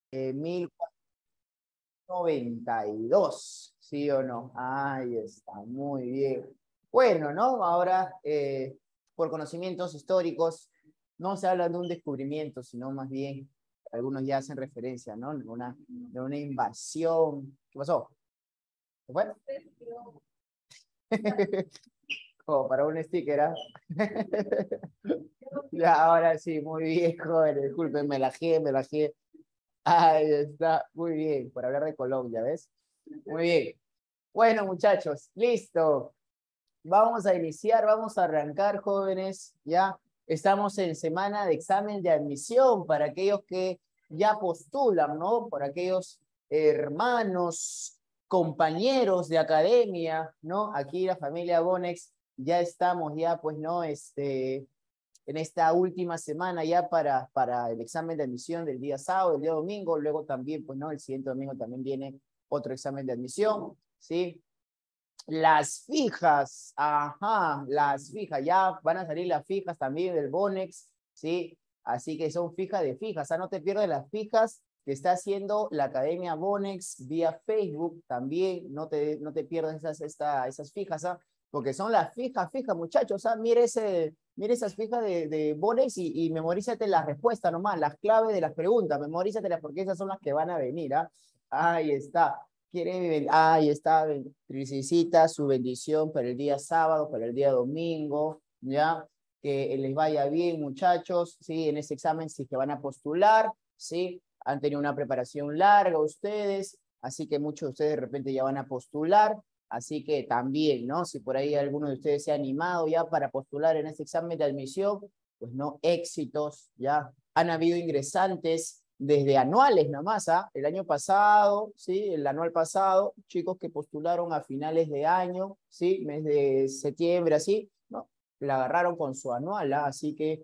1492, ¿sí o no? Ahí está, muy bien. Bueno, ¿no? Ahora, por conocimientos históricos, no se habla de un descubrimiento, sino más bien, algunos ya hacen referencia, ¿no? De una invasión. ¿Qué pasó? ¿Qué fue? Como para un sticker, ¿ah? Ya, ahora sí, muy bien, joder, disculpen, me la gié. Ahí está, muy bien, por hablar de Colombia, ¿ves? Muy bien. Bueno, muchachos, listo. Vamos a iniciar, vamos a arrancar, jóvenes. Ya estamos en semana de examen de admisión para aquellos que ya postulan, ¿no? Por aquellos hermanos, compañeros de academia, ¿no? Aquí la familia Bonex ya estamos ya, pues, ¿no? En esta última semana ya para el examen de admisión del día sábado, el día domingo, luego también, pues, ¿no? El siguiente domingo también viene otro examen de admisión, ¿sí? Las fijas, ajá, las fijas, ya van a salir las fijas también del Bonex, ¿sí? Así que son fijas de fijas, o sea, no te pierdas las fijas que está haciendo la Academia Bonex vía Facebook también, no te pierdas esas fijas, ¿ah? Porque son las fijas, muchachos, ¿ah? Mire esas fijas de Bonex y memorízate las respuestas nomás, las claves de las preguntas, memorízatelas porque esas son las que van a venir, ¿ah? Ahí está. Ahí está, Tricicita, su bendición para el día sábado, para el día domingo, ¿ya? Que les vaya bien, muchachos, ¿sí? En ese examen, si que van a postular, ¿sí? Han tenido una preparación larga ustedes, así que muchos de ustedes de repente ya van a postular, así que también, ¿no? Si por ahí alguno de ustedes se ha animado ya para postular en ese examen de admisión, pues no, éxitos, ¿ya? Han habido ingresantes desde anuales nomás, ¿ah? El año pasado, ¿sí? El anual pasado, chicos que postularon a finales de año, ¿sí? Mes de septiembre, así, ¿no? La agarraron con su anual, ¿ah? Así que,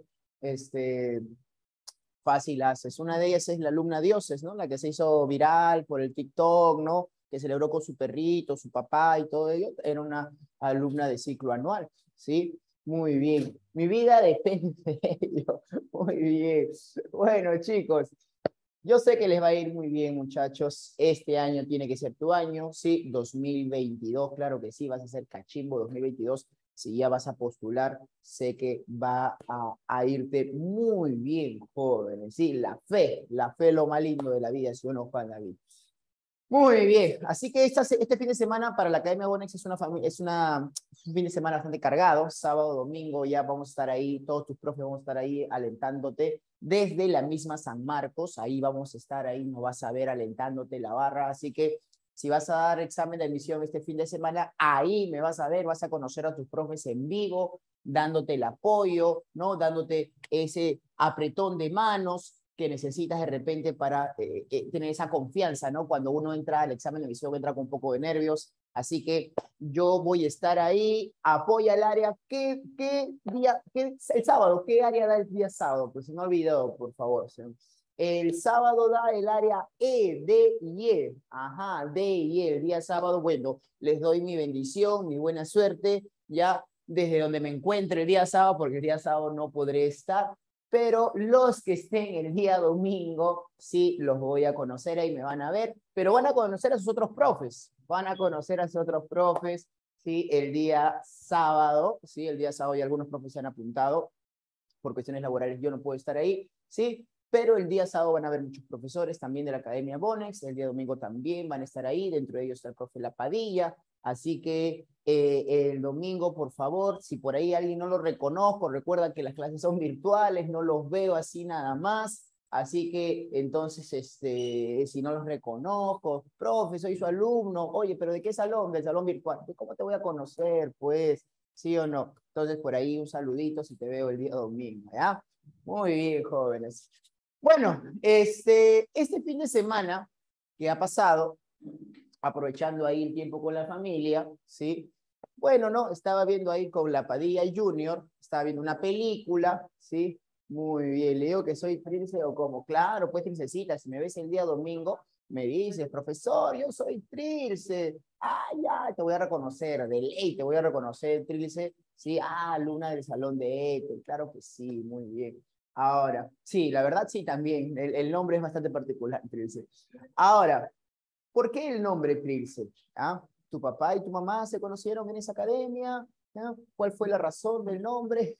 fácil haces. Una de ellas es la alumna Dioses, ¿no? La que se hizo viral por el TikTok, ¿no? Que celebró con su perrito, su papá y todo ello. Era una alumna de ciclo anual, ¿sí? Muy bien. Mi vida depende de ello. Muy bien. Bueno, chicos, yo sé que les va a ir muy bien, muchachos. Este año tiene que ser tu año, sí, 2022, claro que sí, vas a ser cachimbo 2022. Si ya vas a postular, sé que va a irte muy bien, jóvenes. Sí, la fe es lo más lindo de la vida, si uno Juan David. Muy bien, así que este fin de semana para la Academia Bonex un fin de semana bastante cargado, sábado, domingo, ya vamos a estar ahí, todos tus profes vamos a estar ahí alentándote desde la misma San Marcos, ahí vamos a estar, ahí nos vas a ver alentándote la barra, así que si vas a dar examen de admisión este fin de semana, ahí me vas a ver, vas a conocer a tus profes en vivo, dándote el apoyo, ¿no? Dándote ese apretón de manos, que necesitas de repente para tener esa confianza, ¿no? Cuando uno entra al examen de admisión, entra con un poco de nervios. Así que yo voy a estar ahí, apoya el área. ¿Qué día, el sábado, qué área da el día sábado? Pues se me ha olvidado, por favor. El sábado da el área E, D y E. Ajá, D y E. El día sábado, bueno, les doy mi bendición, mi buena suerte, ya desde donde me encuentre el día sábado, porque el día sábado no podré estar, pero los que estén el día domingo, sí, los voy a conocer, ahí me van a ver, pero van a conocer a sus otros profes, van a conocer a sus otros profes, sí, el día sábado, sí, el día sábado ya algunos profes se han apuntado, por cuestiones laborales yo no puedo estar ahí, sí, pero el día sábado van a haber muchos profesores también de la Academia Bonex, el día domingo también van a estar ahí, dentro de ellos está el profe La Padilla, así que el domingo, por favor, si por ahí alguien no lo reconozco, recuerda que las clases son virtuales, no los veo así nada más, así que entonces, si no los reconozco, profe, soy su alumno, oye, pero ¿de qué salón? Del salón virtual. ¿Cómo te voy a conocer, pues? ¿Sí o no? Entonces, por ahí un saludito si te veo el día domingo, ¿ya? Muy bien, jóvenes. Bueno, este fin de semana que ha pasado, aprovechando ahí el tiempo con la familia, ¿sí? Bueno, ¿no? Estaba viendo ahí con la Padilla Junior, estaba viendo una película, ¿sí? Muy bien, le digo que soy Trilce o como, claro, pues Trilcecita, si me ves el día domingo, me dices, profesor, yo soy Trilce. Ah, ya, te voy a reconocer, de ley te voy a reconocer, Trilce. Sí, ah, Luna del Salón de Ete, claro que sí, muy bien. Ahora, sí, la verdad sí también. El nombre es bastante particular, Trilce. Ahora, ¿por qué el nombre Trilce? ¿Ah? ¿Tu papá y tu mamá se conocieron en esa academia? ¿Ah? ¿Cuál fue la razón del nombre?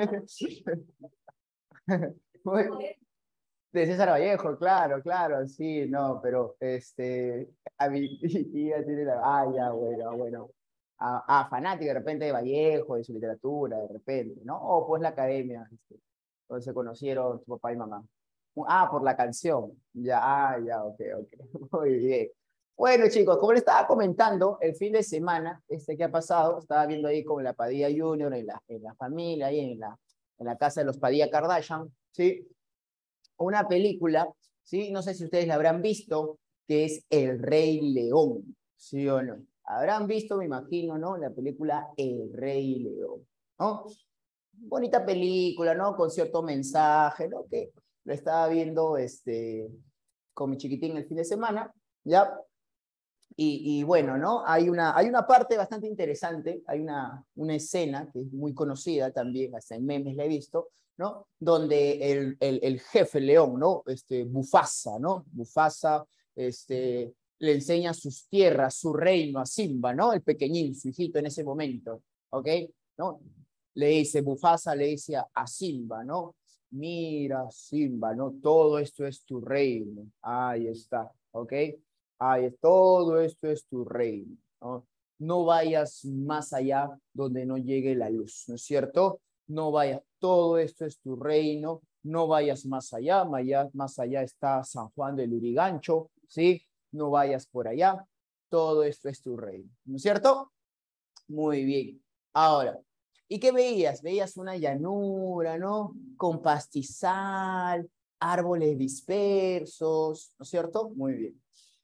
De César Vallejo, claro, claro, sí, no, pero a mi tía tiene la, ya, bueno, bueno, fanática de repente de Vallejo, de su literatura, de repente, ¿no? O pues la academia, donde se conocieron tu papá y mamá. Por la canción, ya, ya, ok, ok, muy bien. Bueno, chicos, como les estaba comentando, el fin de semana, que ha pasado, estaba viendo ahí con la Padilla Junior en la familia, ahí en la casa de los Padilla Kardashian, ¿sí? Una película, ¿sí? No sé si ustedes la habrán visto, que es El Rey León, ¿sí o no? Habrán visto, me imagino, ¿no? La película El Rey León, ¿no? Bonita película, ¿no? Con cierto mensaje, ¿no? Que lo estaba viendo con mi chiquitín el fin de semana, ¿ya? Y bueno, ¿no? Hay una parte bastante interesante, hay una escena que es muy conocida también, hasta en memes la he visto, ¿no? Donde el jefe león, ¿no? Mufasa, ¿no? Mufasa, le enseña sus tierras, su reino a Simba, ¿no? El pequeñín, su hijito en ese momento, ¿ok? ¿No? Le dice, Mufasa le dice a Simba, ¿no? Mira, Simba, ¿no? Todo esto es tu reino. Ahí está, ¿ok? Todo esto es tu reino, ¿no? No vayas más allá donde no llegue la luz, ¿no es cierto? No vayas, todo esto es tu reino, no vayas más allá está San Juan del Lurigancho, ¿sí? No vayas por allá, todo esto es tu reino, ¿no es cierto? Muy bien. Ahora, ¿y qué veías? Veías una llanura, ¿no? Con pastizal, árboles dispersos, ¿no es cierto? Muy bien.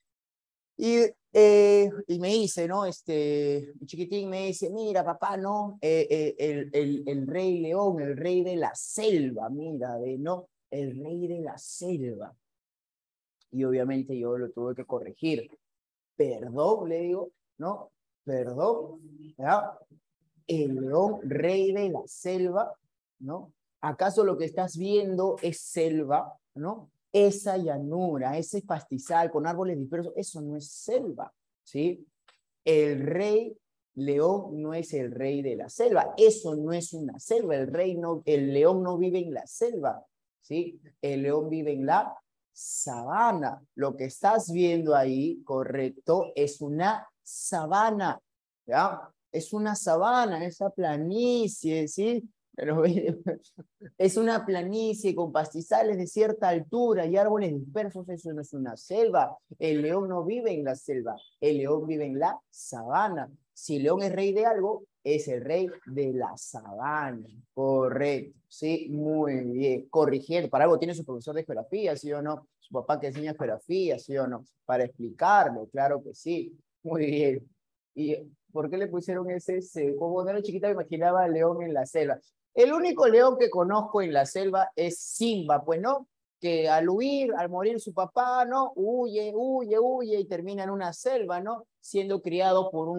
Y me dice, ¿no? Mi chiquitín me dice, mira, papá, ¿no? El rey león, el rey de la selva, mira, ¿no? El rey de la selva. Y obviamente yo lo tuve que corregir. Perdón, le digo, ¿no? Perdón, ¿ya? El león rey de la selva, ¿no? ¿Acaso lo que estás viendo es selva, ¿no? Esa llanura, ese pastizal con árboles dispersos, eso no es selva, ¿sí? El rey león no es el rey de la selva, eso no es una selva, el león no vive en la selva, ¿sí? El león vive en la sabana. Lo que estás viendo ahí, correcto, es una sabana, ¿ya? Es una sabana, esa planicie, ¿sí? Pero es una planicie con pastizales de cierta altura y árboles dispersos, eso no es una selva. El león no vive en la selva, el león vive en la sabana. Si el león es rey de algo, es el rey de la sabana. Correcto, sí, muy bien. Corrigiendo, para algo tiene su profesor de geografía, ¿sí o no? Su papá que enseña geografía, ¿sí o no? Para explicarlo, claro que sí. Muy bien. ¿Y por qué le pusieron ese? Como cuando era chiquita me imaginaba al león en la selva. El único león que conozco en la selva es Simba, pues, ¿no? Que al huir, al morir su papá, ¿no? Huye, huye, huye y termina en una selva, ¿no? Siendo criado por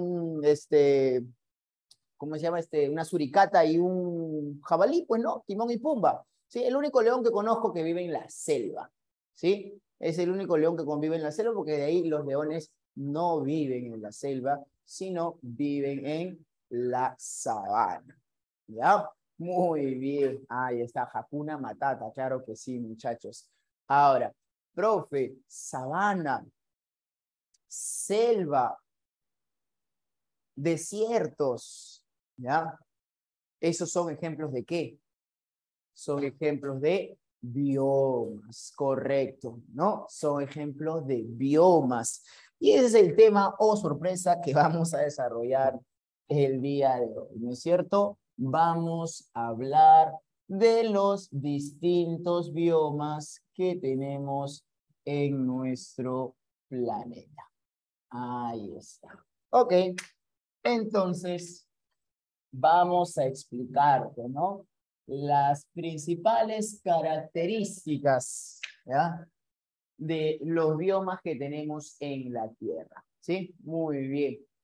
¿cómo se llama? Una suricata y un jabalí, pues, ¿no? Timón y Pumba. ¿Sí? El único león que conozco que vive en la selva, ¿sí? Es el único león que convive en la selva porque de ahí los leones no viven en la selva, sino viven en la sabana, ¿ya? Muy bien. Ahí está, Hakuna Matata, claro que sí, muchachos. Ahora, profe, sabana, selva, desiertos, ¿ya? ¿Esos son ejemplos de qué? Son ejemplos de biomas, correcto, ¿no? Son ejemplos de biomas. Y ese es el tema, oh sorpresa, que vamos a desarrollar el día de hoy, ¿no es cierto? Vamos a hablar de los distintos biomas que tenemos en nuestro planeta. Ahí está. Ok, entonces vamos a explicarte, ¿no? Las principales características, ¿ya? De los biomas que tenemos en la Tierra, ¿sí? Muy bien.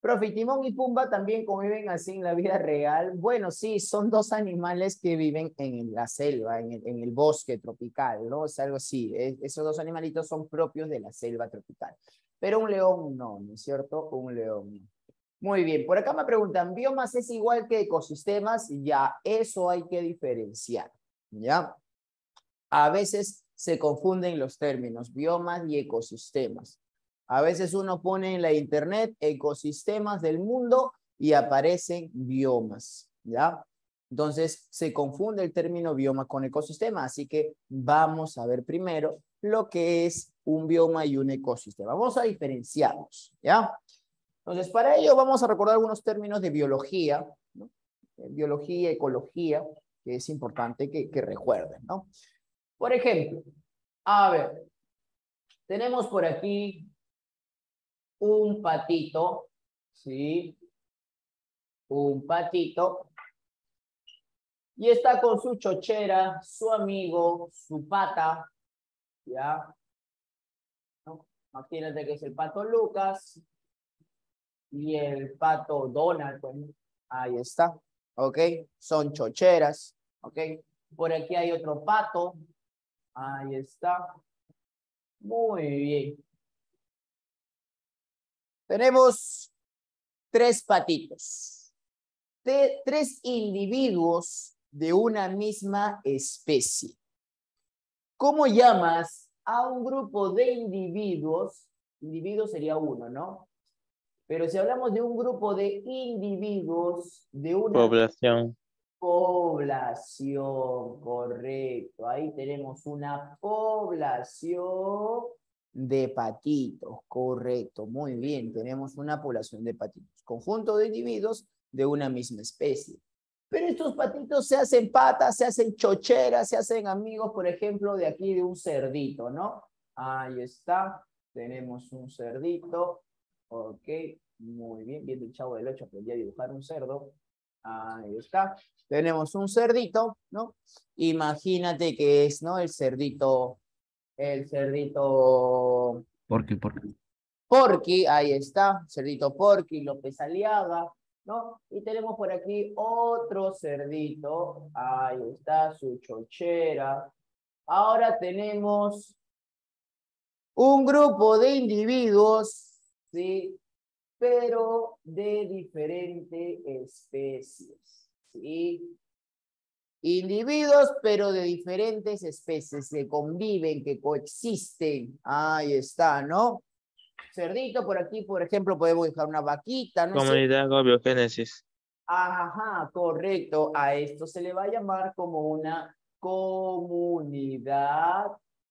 Profe, ¿y Timón y Pumba también conviven así en la vida real? Bueno, sí, son dos animales que viven en la selva, en el bosque tropical, ¿no? Es algo así. Esos dos animalitos son propios de la selva tropical. Pero un león no, ¿no es cierto? Un león no. Muy bien, por acá me preguntan, ¿biomas es igual que ecosistemas? Ya, eso hay que diferenciar, ¿ya? A veces se confunden los términos, biomas y ecosistemas. A veces uno pone en la internet ecosistemas del mundo y aparecen biomas, ¿ya? Entonces se confunde el término bioma con ecosistema, así que vamos a ver primero lo que es un bioma y un ecosistema. Vamos a diferenciarlos, ¿ya? Entonces, para ello vamos a recordar algunos términos de biología, ¿no? Biología, ecología, que es importante que recuerden, ¿no? Por ejemplo, a ver, tenemos por aquí un patito, ¿sí? Un patito. Y está con su chochera, su amigo, su pata, ¿ya? ¿No? Imagínate que es el pato Lucas y el pato Donald, pues. Ahí está, ¿ok? Son chocheras, ¿ok? Por aquí hay otro pato, ahí está. Muy bien. Tenemos tres patitos, tres individuos de una misma especie. ¿Cómo llamas a un grupo de individuos? Individuo sería uno, ¿no? Pero si hablamos de un grupo de individuos de una Población. población, correcto. Ahí tenemos una población de patitos, correcto. Muy bien, tenemos una población de patitos. Conjunto de individuos de una misma especie. Pero estos patitos se hacen patas, se hacen chocheras, se hacen amigos, por ejemplo, de aquí de un cerdito, ¿no? Ahí está. Tenemos un cerdito. Ok, muy bien. Viendo el Chavo del Ocho, aprendí a dibujar un cerdo. Ahí está. Tenemos un cerdito, ¿no? Imagínate que es, ¿no? El cerdito ¿Por qué? Porky, ahí está, cerdito Porky, López Aliaga, ¿no? Y tenemos por aquí otro cerdito, ahí está, su chochera. Ahora tenemos un grupo de individuos, ¿sí? Pero de diferentes especies, ¿sí? Individuos, pero de diferentes especies, que conviven, que coexisten. Ahí está, ¿no? Cerdito, por aquí, por ejemplo, podemos dejar una vaquita, ¿no es cierto? Comunidad o biogénesis. Ajá, correcto. A esto se le va a llamar como una comunidad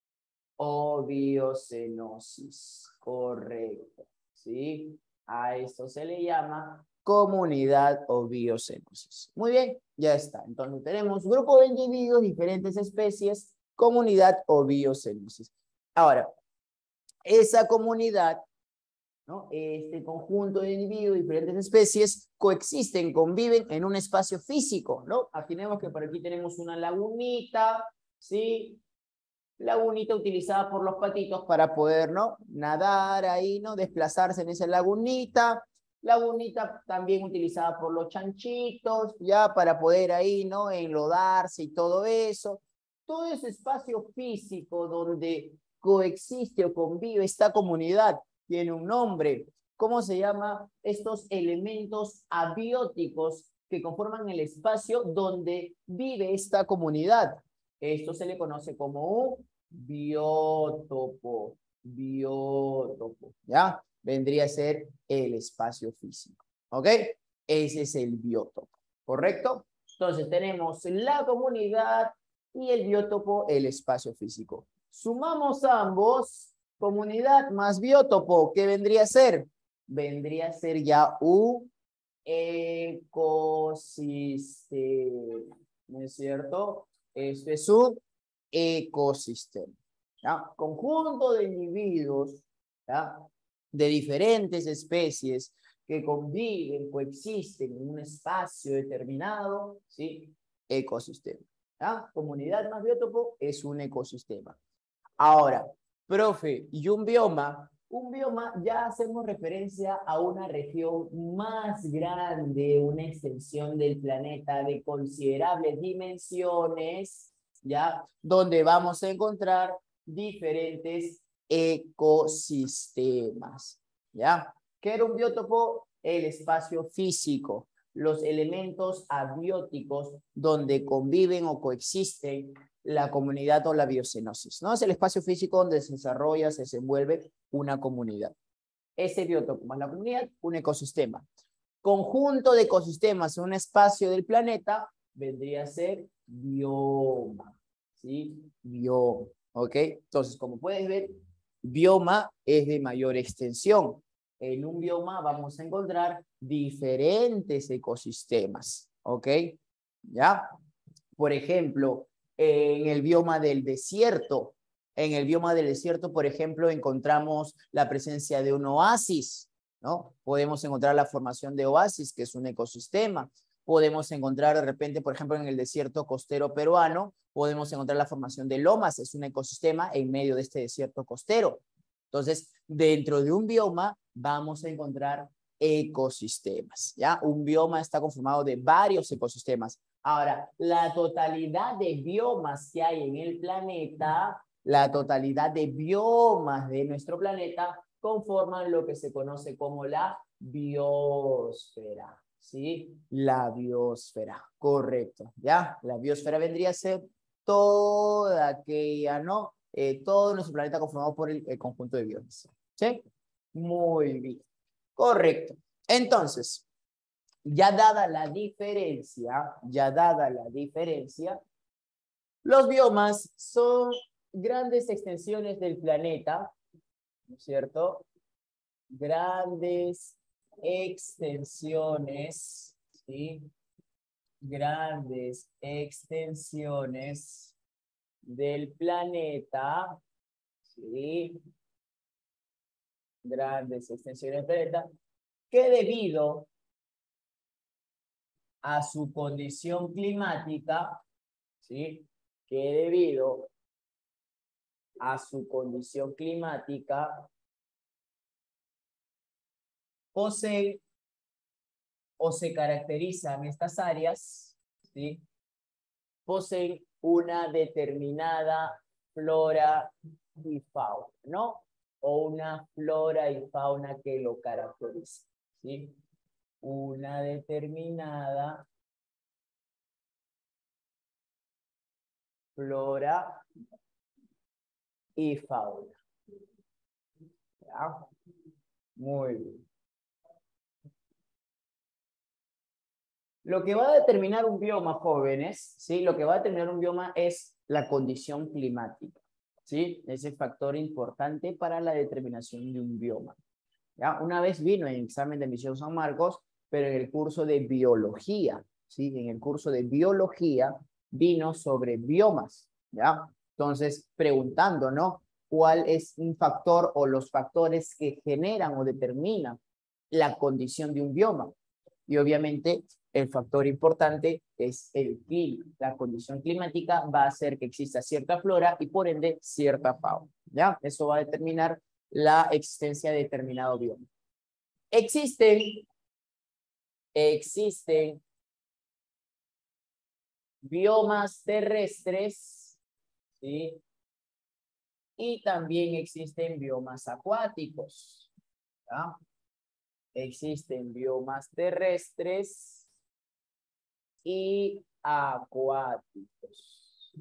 o biocenosis. Correcto. ¿Sí? A esto se le llama comunidad o biocenosis. Muy bien, ya está. Entonces tenemos grupo de individuos, diferentes especies, comunidad o biocenosis. Ahora, esa comunidad, ¿no? Este conjunto de individuos, diferentes especies, coexisten, conviven en un espacio físico, ¿no? Imaginemos que por aquí tenemos una lagunita, ¿sí? Lagunita utilizada por los patitos para poder, ¿no? Nadar ahí, ¿no? Desplazarse en esa lagunita. Lagunita también utilizada por los chanchitos, ya para poder ahí, ¿no? Enlodarse y todo eso. Todo ese espacio físico donde coexiste o convive esta comunidad tiene un nombre. ¿Cómo se llama? Estos elementos abióticos que conforman el espacio donde vive esta comunidad. Esto se le conoce como un biótopo. Biótopo, ¿ya? Vendría a ser el espacio físico, ¿ok? Ese es el biótopo, ¿correcto? Entonces tenemos la comunidad y el biótopo, el espacio físico. Sumamos ambos, comunidad más biótopo, ¿qué vendría a ser? Vendría a ser ya un ecosistema, ¿no es cierto? Este es un ecosistema, ¿ya? Conjunto de individuos, ¿ya? De diferentes especies que conviven, coexisten en un espacio determinado, ¿sí? Ecosistema, ¿ya? Comunidad más biótopo es un ecosistema. Ahora, profe, ¿y un bioma? Un bioma, ya hacemos referencia a una región más grande, una extensión del planeta de considerables dimensiones, ¿ya? Donde vamos a encontrar diferentes ecosistemas, ¿ya? ¿Qué era un biótopo? El espacio físico, los elementos abióticos donde conviven o coexisten la comunidad o la biocenosis, ¿no? Es el espacio físico donde se desarrolla, se desenvuelve una comunidad. Ese biótopo más la comunidad, un ecosistema. Conjunto de ecosistemas en un espacio del planeta vendría a ser bioma, ¿sí? Bioma, ¿ok? Entonces, como puedes ver, bioma es de mayor extensión. En un bioma vamos a encontrar diferentes ecosistemas, ¿ok? ¿Ya? Por ejemplo, en el bioma del desierto, por ejemplo, encontramos la presencia de un oasis, ¿no? Podemos encontrar la formación de oasis, que es un ecosistema. Podemos encontrar de repente, por ejemplo, en el desierto costero peruano, podemos encontrar la formación de lomas, es un ecosistema en medio de este desierto costero. Entonces, dentro de un bioma vamos a encontrar ecosistemas, ¿ya? Un bioma está conformado de varios ecosistemas. Ahora, la totalidad de biomas que hay en el planeta, la totalidad de biomas de nuestro planeta conforman lo que se conoce como la biosfera, ¿sí? La biosfera, correcto, ¿ya? La biosfera vendría a ser toda aquella, ¿no? Todo nuestro planeta conformado por el conjunto de biomas, ¿sí? Muy bien, correcto. Entonces, ya dada la diferencia, los biomas son grandes extensiones del planeta, ¿no es cierto? Grandes extensiones, ¿sí? Grandes extensiones del planeta, ¿sí? Grandes extensiones del planeta, que debido a su condición climática, ¿sí? Que debido a su condición climática poseen o se caracterizan estas áreas, ¿sí? Poseen una determinada flora y fauna, ¿no? O una flora y fauna que lo caracteriza, ¿sí? Una determinada flora y fauna. ¿Ya? Muy bien. Lo que va a determinar un bioma, jóvenes, ¿sí? Lo que va a determinar un bioma es la condición climática, ¿sí? Es el factor importante para la determinación de un bioma. ¿Ya? Una vez vino en el examen de admisión San Marcos, pero en el curso de biología, ¿sí? En el curso de biología vino sobre biomas, ¿ya? Entonces, preguntando, ¿no? ¿Cuál es un factor o los factores que generan o determinan la condición de un bioma? Y obviamente el factor importante es el clima. La condición climática va a hacer que exista cierta flora y por ende cierta fauna, ¿ya? Eso va a determinar la existencia de determinado bioma. Existen biomas terrestres, ¿sí? Y también existen biomas acuáticos, ¿ya? Existen biomas terrestres y acuáticos,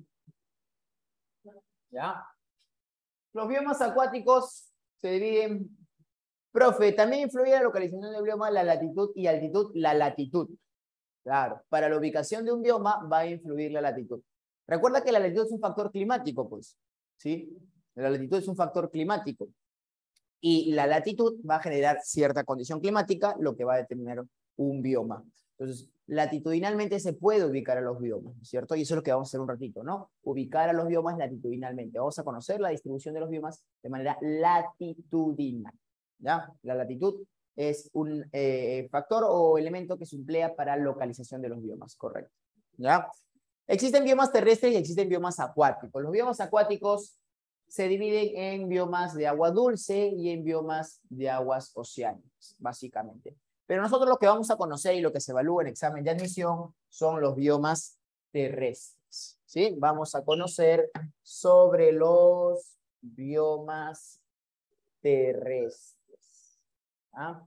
¿ya? Los biomas acuáticos se dividen. Profe, también influye la localización del bioma, la latitud y altitud, la latitud. Claro, para la ubicación de un bioma va a influir la latitud. Recuerda que la latitud es un factor climático, pues, ¿sí? La latitud es un factor climático. Y la latitud va a generar cierta condición climática, lo que va a determinar un bioma. Entonces, latitudinalmente se puede ubicar a los biomas, ¿cierto? Y eso es lo que vamos a hacer un ratito, ¿no? Ubicar a los biomas latitudinalmente. Vamos a conocer la distribución de los biomas de manera latitudinal, ¿ya? La latitud es un factor o elemento que se emplea para localización de los biomas, correcto, ¿ya? Existen biomas terrestres y existen biomas acuáticos. Los biomas acuáticos se dividen en biomas de agua dulce y en biomas de aguas oceánicas, básicamente. Pero nosotros lo que vamos a conocer y lo que se evalúa en examen de admisión son los biomas terrestres, ¿sí? Vamos a conocer sobre los biomas terrestres. ¿Ah?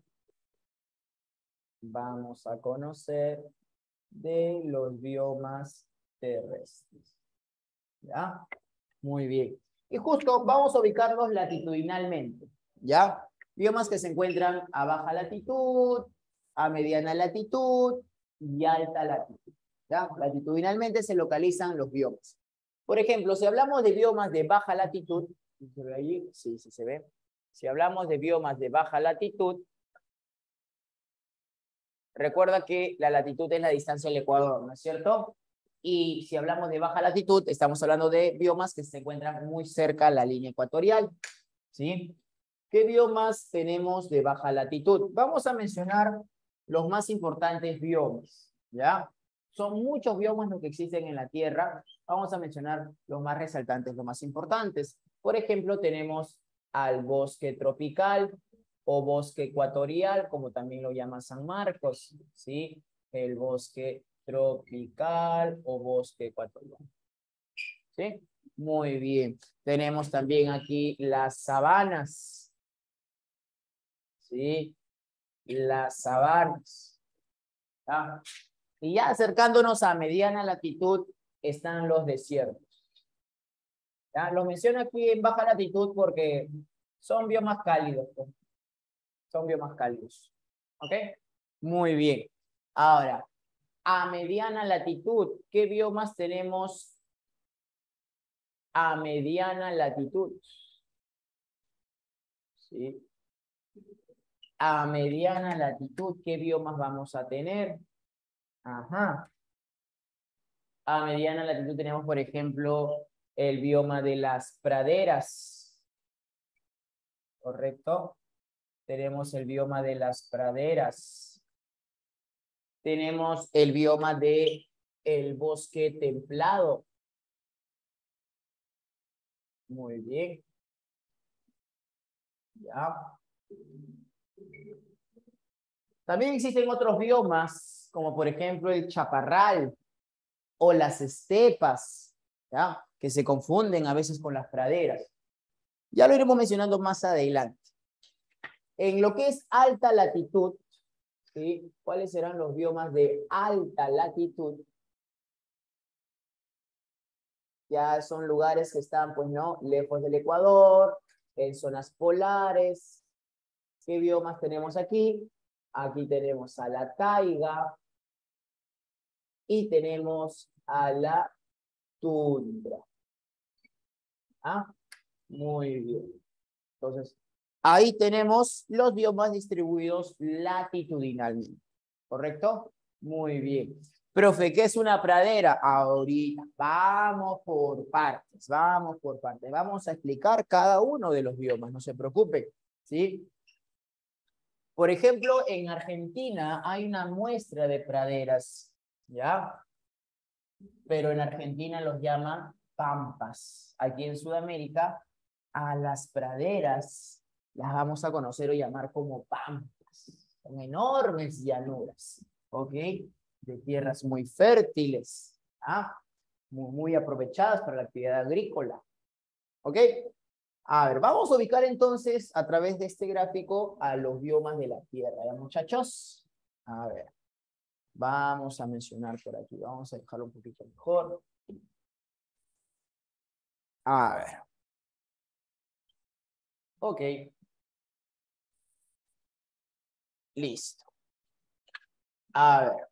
Vamos a conocer de los biomas terrestres. ¿Ya? Muy bien. Y justo vamos a ubicarlos latitudinalmente. ¿Ya? Biomas que se encuentran a baja latitud, a mediana latitud y alta latitud. ¿Ya? Latitudinalmente se localizan los biomas. Por ejemplo, si hablamos de biomas de baja latitud, ¿se ve allí? Sí, sí se ve. Si hablamos de biomas de baja latitud, recuerda que la latitud es la distancia del Ecuador, ¿no es cierto? Y si hablamos de baja latitud, estamos hablando de biomas que se encuentran muy cerca a la línea ecuatorial, ¿sí? ¿Qué biomas tenemos de baja latitud? Vamos a mencionar los más importantes biomas, ¿ya? Son muchos biomas los que existen en la Tierra. Vamos a mencionar los más resaltantes, los más importantes. Por ejemplo, tenemos al bosque tropical o bosque ecuatorial, como también lo llama San Marcos, ¿sí? El bosque tropical o bosque ecuatorial. ¿Sí? Muy bien. Tenemos también aquí las sabanas. ¿Sí? Las sabanas. ¿Ah? Y ya acercándonos a mediana latitud están los desiertos. ¿Ya? Los menciono aquí en baja latitud porque son biomas cálidos. Son biomas cálidos. ¿Ok? Muy bien. Ahora, a mediana latitud, ¿qué biomas tenemos a mediana latitud? ¿Sí? A mediana latitud, ¿qué biomas vamos a tener? Ajá. A mediana latitud tenemos, por ejemplo, el bioma de las praderas. ¿Correcto? Tenemos el bioma de las praderas. Tenemos el bioma de el bosque templado. Muy bien. Ya. También existen otros biomas, como por ejemplo el chaparral o las estepas, ¿ya? Que se confunden a veces con las praderas. Ya lo iremos mencionando más adelante. En lo que es alta latitud, ¿sí? ¿Cuáles serán los biomas de alta latitud? Ya son lugares que están, pues, ¿no? Lejos del Ecuador, en zonas polares. ¿Qué biomas tenemos aquí? Aquí tenemos a la taiga y tenemos a la tundra. ¿Ah? Muy bien. Entonces, ahí tenemos los biomas distribuidos latitudinalmente. ¿Correcto? Muy bien. Profe, ¿qué es una pradera? Ahorita, vamos por partes, vamos por partes. Vamos a explicar cada uno de los biomas, no se preocupen, ¿sí? Por ejemplo, en Argentina hay una muestra de praderas, ¿ya? Pero en Argentina los llaman pampas. Aquí en Sudamérica, a las praderas las vamos a conocer o llamar como pampas. Son enormes llanuras, ¿ok? De tierras muy fértiles, ¿ah? Muy aprovechadas para la actividad agrícola, ¿ok? A ver, vamos a ubicar entonces a través de este gráfico a los biomas de la Tierra, ¿ya, muchachos? A ver, vamos a mencionar por aquí, vamos a dejarlo un poquito mejor. A ver. Ok. Listo. A ver.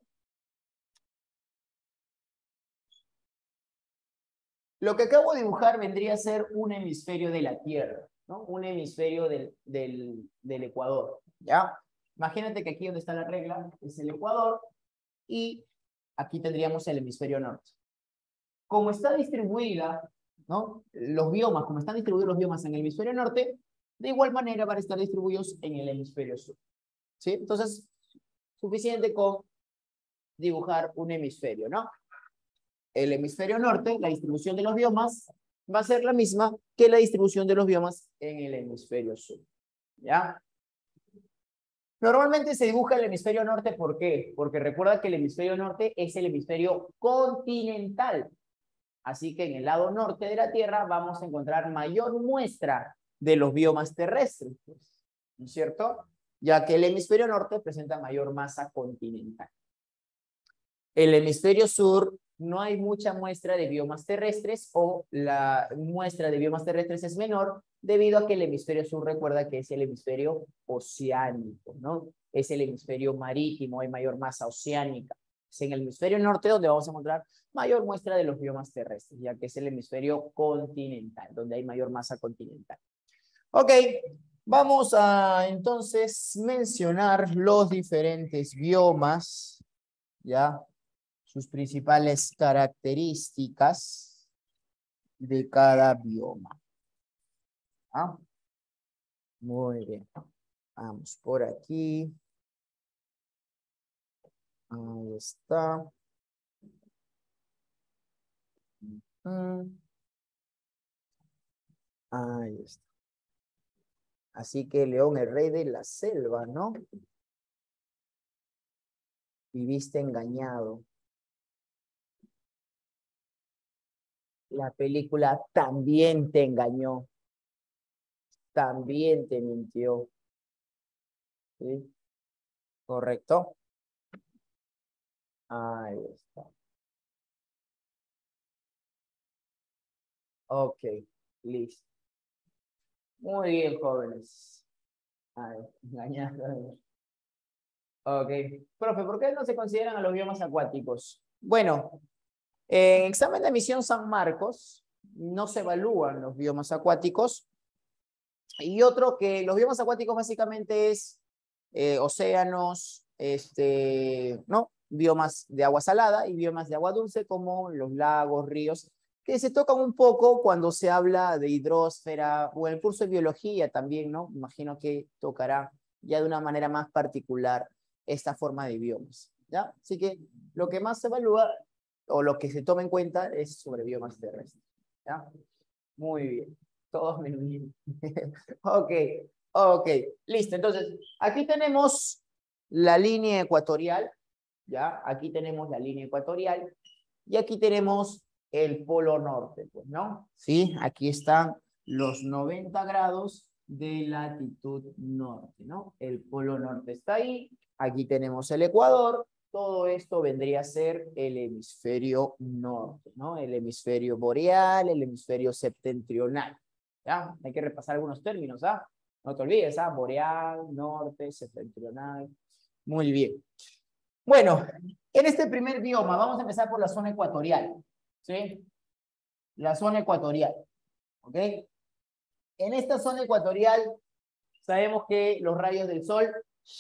Lo que acabo de dibujar vendría a ser un hemisferio de la Tierra, ¿no? Un hemisferio del Ecuador, ¿ya? Imagínate que aquí donde está la regla es el Ecuador y aquí tendríamos el hemisferio norte. Como está distribuida, ¿no? Los biomas, como están distribuidos los biomas en el hemisferio norte, de igual manera van a estar distribuidos en el hemisferio sur, ¿sí? Entonces, suficiente con dibujar un hemisferio, ¿no? El hemisferio norte, la distribución de los biomas, va a ser la misma que la distribución de los biomas en el hemisferio sur. ¿Ya? Normalmente se dibuja el hemisferio norte, ¿por qué? Porque recuerda que el hemisferio norte es el hemisferio continental. Así que en el lado norte de la Tierra vamos a encontrar mayor muestra de los biomas terrestres, pues, ¿no es cierto? Ya que el hemisferio norte presenta mayor masa continental. El hemisferio sur no hay mucha muestra de biomas terrestres o la muestra de biomas terrestres es menor debido a que el hemisferio sur recuerda que es el hemisferio oceánico, ¿no? Es el hemisferio marítimo, hay mayor masa oceánica. Es en el hemisferio norte donde vamos a encontrar mayor muestra de los biomas terrestres, ya que es el hemisferio continental, donde hay mayor masa continental. Ok, vamos a entonces mencionar los diferentes biomas, ¿ya? Sus principales características de cada bioma. ¿Ah? Muy bien. Vamos por aquí. Ahí está. Ahí está. Así que León, el rey de la selva, ¿no? Viviste engañado. La película también te engañó. También te mintió. ¿Sí? ¿Correcto? Ahí está. Ok, listo. Muy bien, jóvenes. Ay, engañado. Ok. Profe, ¿por qué no se consideran a los biomas acuáticos? Bueno, en examen de admisión San Marcos no se evalúan los biomas acuáticos. Y otro que los biomas acuáticos básicamente es océanos, ¿no? Biomas de agua salada y biomas de agua dulce como los lagos, ríos, que se tocan un poco cuando se habla de hidrosfera o en el curso de biología también, ¿no? Imagino que tocará ya de una manera más particular esta forma de biomas, ¿ya? Así que lo que más se evalúa o lo que se toma en cuenta es sobre biomas terrestres, ¿ya? Muy bien. Todos menos bien. Ok, ok. Listo. Entonces, aquí tenemos la línea ecuatorial, ¿ya? Aquí tenemos la línea ecuatorial y aquí tenemos el polo norte, pues, ¿no? Sí, aquí están los 90 grados de latitud norte, ¿no? El polo norte está ahí. Aquí tenemos el Ecuador. Todo esto vendría a ser el hemisferio norte, ¿no? El hemisferio boreal, el hemisferio septentrional. ¿Ya? Hay que repasar algunos términos, ¿ah? No te olvides, ¿ah? Boreal, norte, septentrional. Muy bien. Bueno, en este primer bioma vamos a empezar por la zona ecuatorial, ¿sí? La zona ecuatorial, ¿ok? En esta zona ecuatorial sabemos que los rayos del sol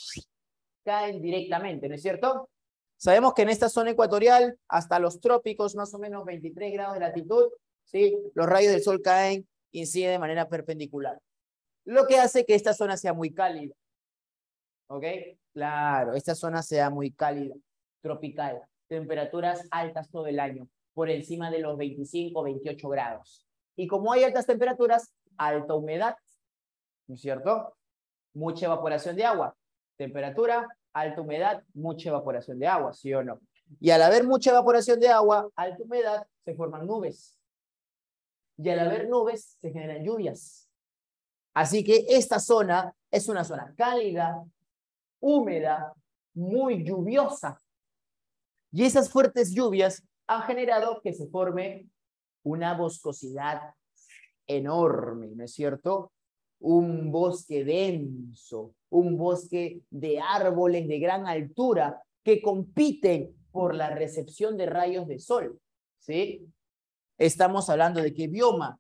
caen directamente, ¿no es cierto? Sabemos que en esta zona ecuatorial, hasta los trópicos, más o menos 23 grados de latitud, ¿sí? Los rayos del sol caen, inciden de manera perpendicular. Lo que hace que esta zona sea muy cálida. ¿Ok? Claro, esta zona sea muy cálida, tropical, temperaturas altas todo el año, por encima de los 25, 28 grados. Y como hay altas temperaturas, alta humedad, ¿no es cierto? Mucha evaporación de agua. Temperatura, alta humedad, mucha evaporación de agua, ¿sí o no? Y al haber mucha evaporación de agua, alta humedad, se forman nubes. Y al haber nubes, se generan lluvias. Así que esta zona es una zona cálida, húmeda, muy lluviosa. Y esas fuertes lluvias han generado que se forme una boscosidad enorme, ¿no es cierto? Un bosque denso, un bosque de árboles de gran altura que compiten por la recepción de rayos de sol, ¿sí? Estamos hablando de qué bioma.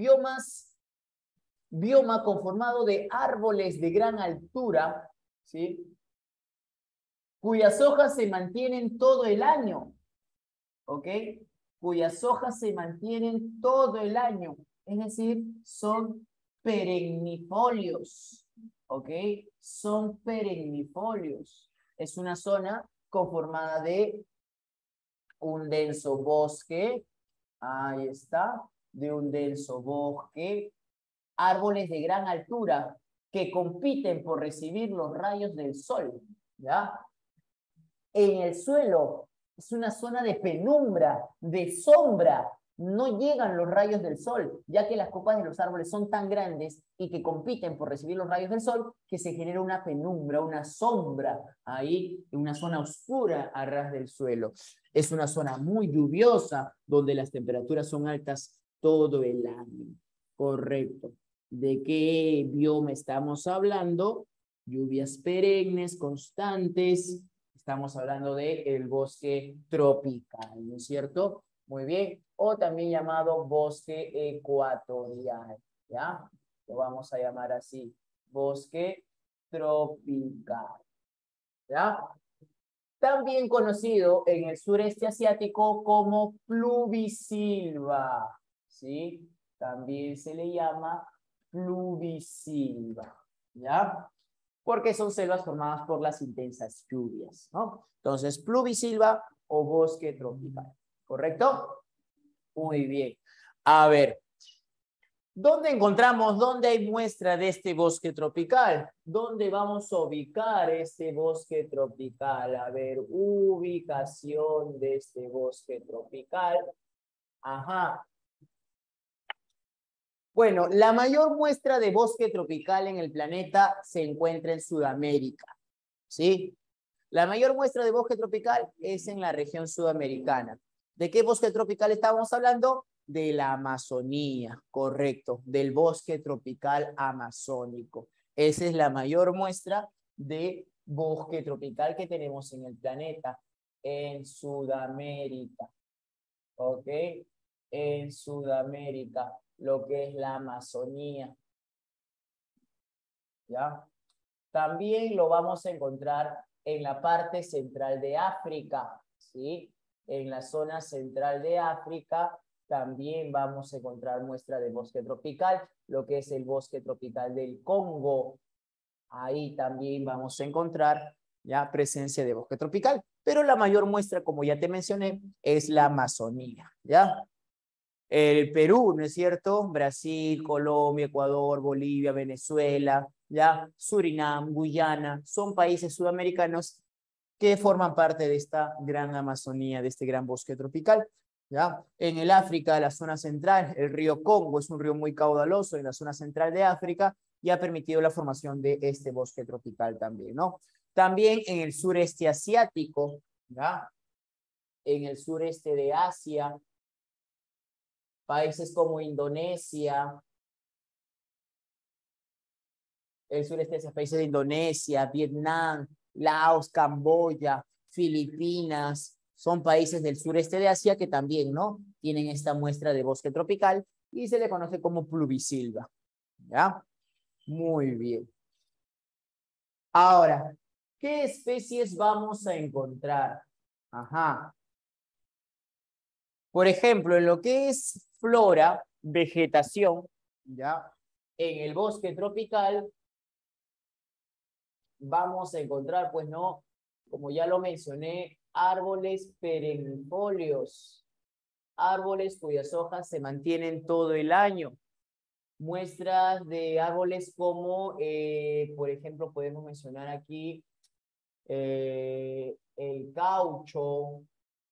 Bioma conformado de árboles de gran altura, ¿sí? Cuyas hojas se mantienen todo el año, ¿ok? Cuyas hojas se mantienen todo el año, es decir, son perennifolios, ¿ok? Son perennifolios. Es una zona conformada de un denso bosque, ahí está, de un denso bosque, árboles de gran altura que compiten por recibir los rayos del sol, ¿ya? En el suelo es una zona de penumbra, de sombra. No llegan los rayos del sol, ya que las copas de los árboles son tan grandes y que compiten por recibir los rayos del sol, que se genera una penumbra, una sombra ahí, en una zona oscura a ras del suelo. Es una zona muy lluviosa, donde las temperaturas son altas todo el año. Correcto. ¿De qué bioma estamos hablando? Lluvias perennes, constantes. Estamos hablando del bosque tropical, ¿no es cierto? Muy bien. O también llamado bosque ecuatorial, ¿ya? Lo vamos a llamar así, bosque tropical, ¿ya? También conocido en el sureste asiático como pluvisilva, ¿sí? También se le llama pluvisilva, ¿ya? Porque son selvas formadas por las intensas lluvias, ¿no? Entonces, pluvisilva o bosque tropical, ¿correcto? Muy bien. A ver, ¿dónde hay muestra de este bosque tropical? ¿Dónde vamos a ubicar este bosque tropical? A ver, ubicación de este bosque tropical. Ajá. Bueno, la mayor muestra de bosque tropical en el planeta se encuentra en Sudamérica, ¿sí? La mayor muestra de bosque tropical es en la región sudamericana. ¿De qué bosque tropical estábamos hablando? De la Amazonía, correcto, del bosque tropical amazónico. Esa es la mayor muestra de bosque tropical que tenemos en el planeta, en Sudamérica, ¿ok? En Sudamérica, lo que es la Amazonía, ¿ya? También lo vamos a encontrar en la parte central de África, ¿sí? En la zona central de África también vamos a encontrar muestra de bosque tropical, lo que es el bosque tropical del Congo. Ahí también vamos a encontrar ya presencia de bosque tropical. Pero la mayor muestra, como ya te mencioné, es la Amazonía, ¿ya? El Perú, ¿no es cierto? Brasil, Colombia, Ecuador, Bolivia, Venezuela, ¿ya? Surinam, Guyana, son países sudamericanos que forman parte de esta gran Amazonía, de este gran bosque tropical, ¿ya? En el África, la zona central, el río Congo es un río muy caudaloso en la zona central de África y ha permitido la formación de este bosque tropical también, ¿no? También en el sureste asiático, ¿ya? En el sureste de Asia, países como Indonesia, el sureste de esos países de Indonesia, Vietnam, Laos, Camboya, Filipinas, son países del sureste de Asia que también, ¿no? Tienen esta muestra de bosque tropical y se le conoce como pluvisilva, ¿ya? Muy bien. Ahora, ¿qué especies vamos a encontrar? Ajá. Por ejemplo, en lo que es flora, vegetación, ¿ya? En el bosque tropical vamos a encontrar, pues no, como ya lo mencioné, árboles perennifolios, árboles cuyas hojas se mantienen todo el año. Muestras de árboles como, por ejemplo, podemos mencionar aquí el caucho,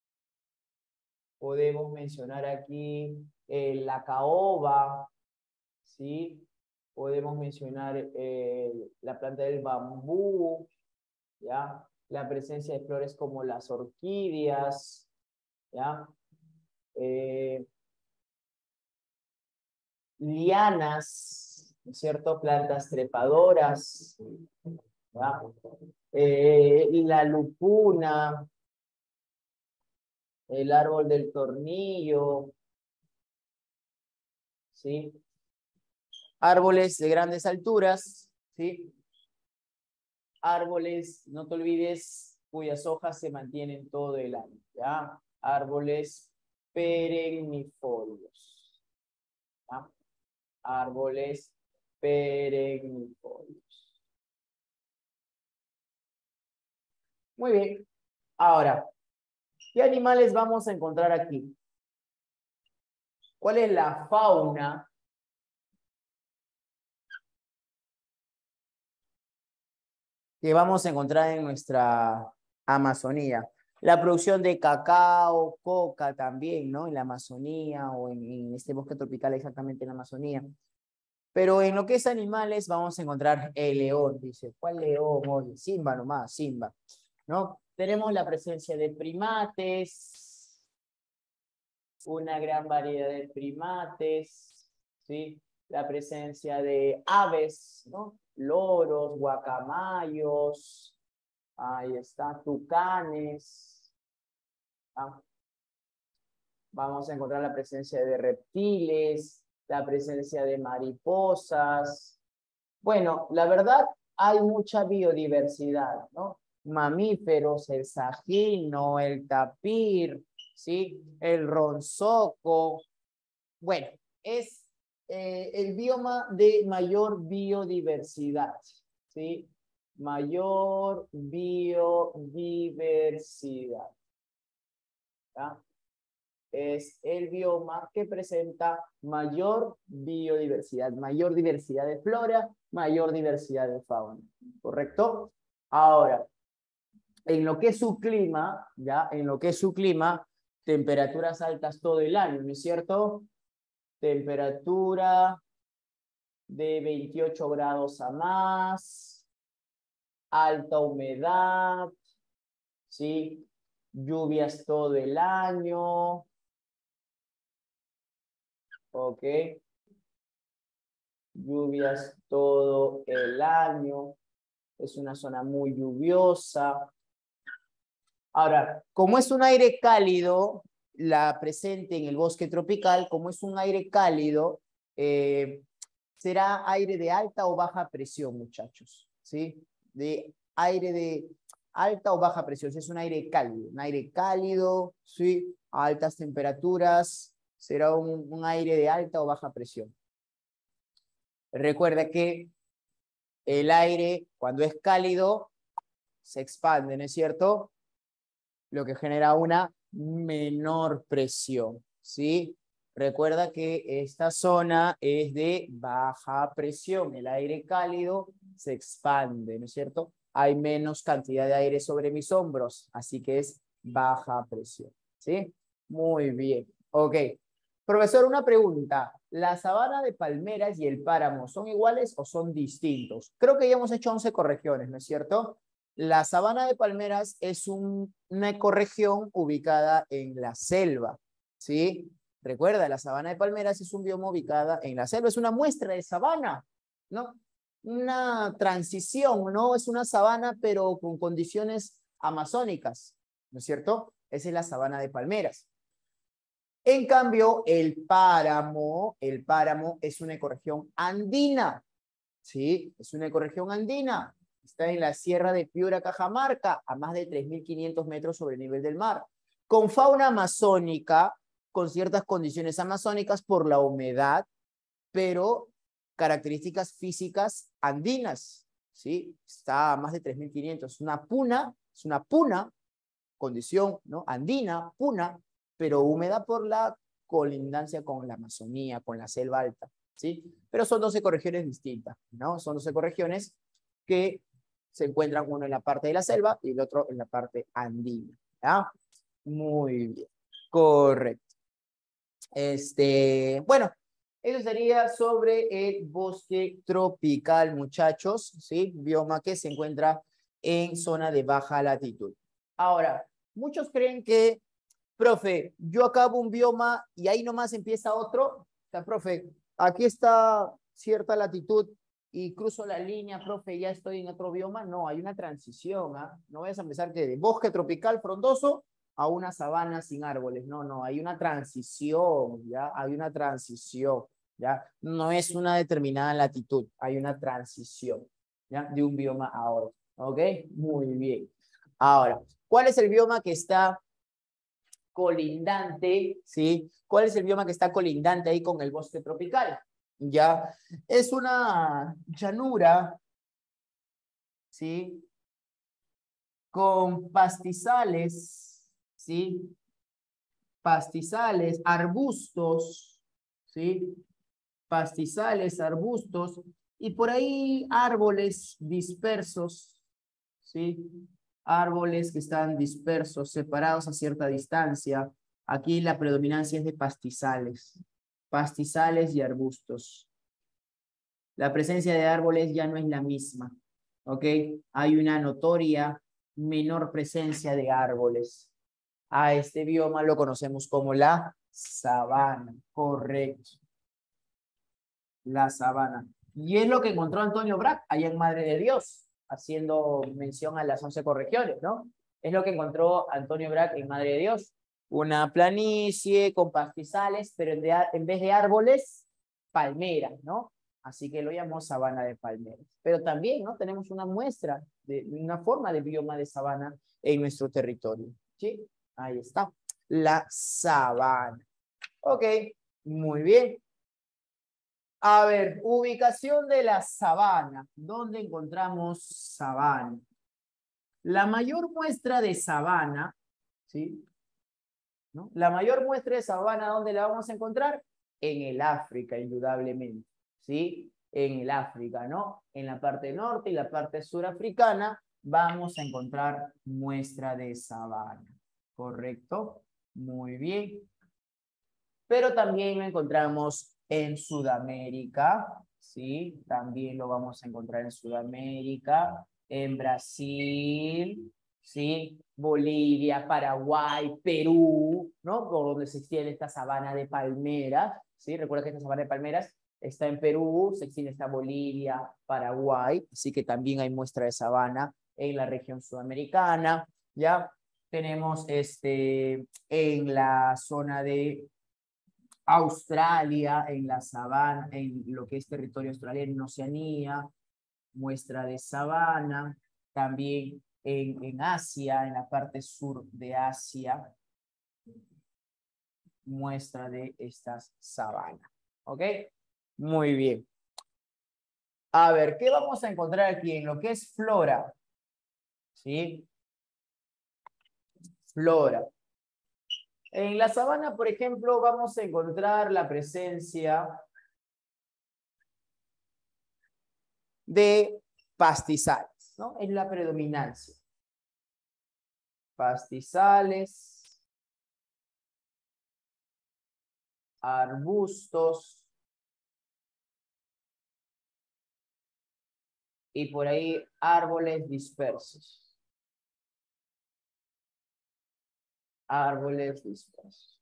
podemos mencionar aquí la caoba, ¿sí? Podemos mencionar la planta del bambú, ¿ya? La presencia de flores como las orquídeas, ¿ya? Lianas, ¿no es cierto? Plantas trepadoras, ¿ya? La lupuna, el árbol del tornillo, ¿sí? Árboles de grandes alturas, ¿sí? Árboles, no te olvides, cuyas hojas se mantienen todo el año, ¿ya? Árboles perennifolios, ¿ya? Árboles perennifolios. Muy bien. Ahora, ¿qué animales vamos a encontrar aquí? ¿Cuál es la fauna que vamos a encontrar en nuestra Amazonía? La producción de cacao, coca también, ¿no? En la Amazonía o en este bosque tropical exactamente en la Amazonía. Pero en lo que es animales vamos a encontrar el león, dice. ¿Cuál león? Oye, Simba nomás, Simba, ¿no? Tenemos la presencia de primates, una gran variedad de primates, ¿sí? La presencia de aves, ¿no? Loros, guacamayos, ahí está, tucanes, ¿ah? Vamos a encontrar la presencia de reptiles, la presencia de mariposas. Bueno, la verdad, hay mucha biodiversidad, ¿no? Mamíferos, el sajino, el tapir, ¿sí? El ronzoco. Bueno, es el bioma de mayor biodiversidad, ¿sí? Mayor biodiversidad, ¿tá? Es el bioma que presenta mayor biodiversidad, mayor diversidad de flora, mayor diversidad de fauna, ¿correcto? Ahora, en lo que es su clima, ya, en lo que es su clima, temperaturas altas todo el año, ¿no es cierto? Temperatura de 28 grados a más, alta humedad, ¿sí? Lluvias todo el año, ¿ok? Lluvias todo el año, es una zona muy lluviosa. Ahora, como es un aire cálido, la presente en el bosque tropical, como es un aire cálido, será aire de alta o baja presión, muchachos, ¿sí? De aire de alta o baja presión, es un aire cálido, ¿sí? A altas temperaturas, será un aire de alta o baja presión. Recuerda que el aire, cuando es cálido, se expande, ¿no es cierto? Lo que genera una menor presión, ¿sí? Recuerda que esta zona es de baja presión. El aire cálido se expande, ¿no es cierto? Hay menos cantidad de aire sobre mis hombros, así que es baja presión, ¿sí? Muy bien. Ok. Profesor, una pregunta. ¿La sabana de palmeras y el páramo son iguales o son distintos? Creo que ya hemos hecho 11 correcciones, ¿no es cierto? La sabana de palmeras es una ecorregión ubicada en la selva, ¿sí? Recuerda, la sabana de palmeras es un bioma ubicada en la selva, es una muestra de sabana, ¿no? Una transición, ¿no? Es una sabana, pero con condiciones amazónicas, ¿no es cierto? Esa es la sabana de palmeras. En cambio, el páramo es una ecorregión andina, ¿sí? Es una ecorregión andina. Está en la Sierra de Piura, Cajamarca, a más de 3.500 metros sobre el nivel del mar, con fauna amazónica, con ciertas condiciones amazónicas por la humedad, pero características físicas andinas, ¿sí? Está a más de 3.500. Es una puna, condición, ¿no? Andina, puna, pero húmeda por la colindancia con la Amazonía, con la selva alta, ¿sí? Pero son 12 ecorregiones distintas, ¿no? Son 12 ecorregiones que se encuentran uno en la parte de la selva y el otro en la parte andina, ¿ya? Muy bien, correcto. Bueno, eso sería sobre el bosque tropical, muchachos, ¿sí? Bioma que se encuentra en zona de baja latitud. Ahora, muchos creen que, profe, yo acabo un bioma y ahí nomás empieza otro. O sea, profe, aquí está cierta latitud y cruzo la línea, profe, ya estoy en otro bioma. No, hay una transición, ¿ah? No vayas a empezar que de bosque tropical frondoso a una sabana sin árboles. No, no, hay una transición, ¿ya? Hay una transición, ¿ya? No es una determinada latitud, hay una transición, ¿ya? De un bioma a otro, ¿ok? Muy bien. Ahora, ¿cuál es el bioma que está colindante, ¿sí? ¿Cuál es el bioma que está colindante ahí con el bosque tropical? Ya, es una llanura, ¿sí? Con pastizales, ¿sí? Pastizales, arbustos, ¿sí? Pastizales, arbustos, y por ahí árboles dispersos, ¿sí? Árboles que están dispersos, separados a cierta distancia. Aquí la predominancia es de pastizales y arbustos. La presencia de árboles ya no es la misma, ¿ok? Hay una notoria menor presencia de árboles. A este bioma lo conocemos como la sabana, correcto. La sabana. Y es lo que encontró Antonio Brac allá en Madre de Dios, haciendo mención a las 11 corregiones, ¿no? Es lo que encontró Antonio Brac en Madre de Dios. Una planicie con pastizales, pero en vez de árboles, palmeras, ¿no? Así que lo llamó sabana de palmeras. Pero también, ¿no? Tenemos una muestra, de una forma de bioma de sabana en nuestro territorio. ¿Sí? Ahí está. La sabana. Ok, muy bien. A ver, ubicación de la sabana. ¿Dónde encontramos sabana? La mayor muestra de sabana, ¿sí? ¿No? La mayor muestra de sabana, ¿dónde la vamos a encontrar? En el África, indudablemente, ¿sí? En el África, ¿no? En la parte norte y la parte surafricana vamos a encontrar muestra de sabana, ¿correcto? Muy bien. Pero también lo encontramos en Sudamérica, ¿sí? También lo vamos a encontrar en Sudamérica, en Brasil, ¿sí? Bolivia, Paraguay, Perú, ¿no? Por donde se extiende esta sabana de palmeras, ¿sí? Recuerda que esta sabana de palmeras está en Perú, se extiende hasta Bolivia, Paraguay, así que también hay muestra de sabana en la región sudamericana, ¿ya? Tenemos en la zona de Australia, en la sabana, en lo que es territorio australiano, en Oceanía, muestra de sabana, también en Asia, en la parte sur de Asia, muestra de estas sabanas. ¿Ok? Muy bien. A ver, ¿qué vamos a encontrar aquí en lo que es flora? ¿Sí? Flora. En la sabana, por ejemplo, vamos a encontrar la presencia de pastizales, ¿no? Es la predominancia. Pastizales, arbustos y por ahí árboles dispersos. Árboles dispersos.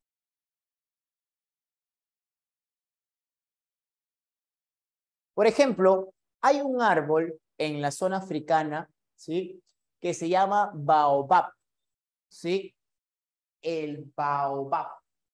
Por ejemplo, hay un árbol en la zona africana, ¿sí? Que se llama baobab, ¿sí? El baobab.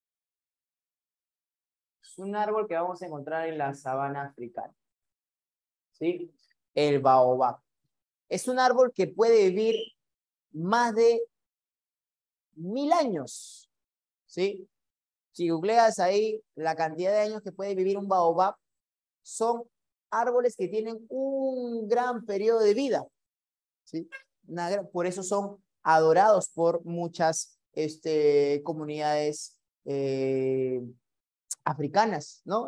Es un árbol que vamos a encontrar en la sabana africana, ¿sí? El baobab. Es un árbol que puede vivir más de 1000 años, ¿sí? Si googleas ahí la cantidad de años que puede vivir un baobab, son árboles que tienen un gran periodo de vida, ¿sí? Por eso son adorados por muchas comunidades africanas, ¿no?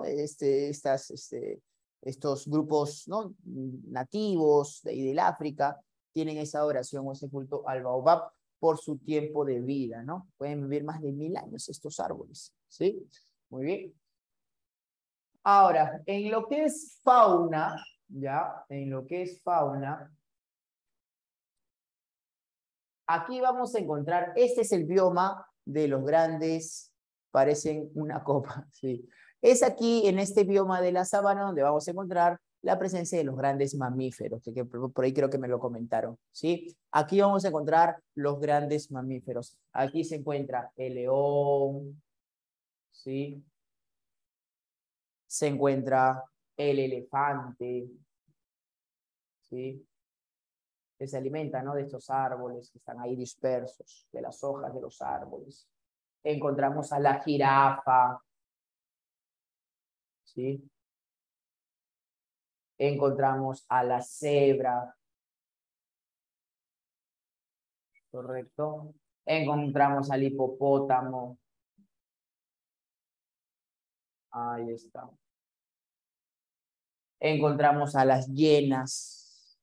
Estos grupos, ¿no? Nativos del África tienen esa adoración o ese culto al baobab por su tiempo de vida, ¿no? Pueden vivir más de 1000 años estos árboles, ¿sí? Muy bien. Ahora, en lo que es fauna, ¿ya? En lo que es fauna, aquí vamos a encontrar, este es el bioma de los grandes, parecen una copa, ¿sí? Es aquí, en este bioma de la sabana, donde vamos a encontrar la presencia de los grandes mamíferos, que por ahí creo que me lo comentaron, ¿sí? Aquí vamos a encontrar los grandes mamíferos. Aquí se encuentra el león, ¿sí? Se encuentra el elefante, ¿sí? Que se alimenta, ¿no? De estos árboles que están ahí dispersos, de las hojas de los árboles. Encontramos a la jirafa, ¿sí? Encontramos a la cebra, ¿correcto? Encontramos al hipopótamo, Ahí está. Encontramos a las llenas.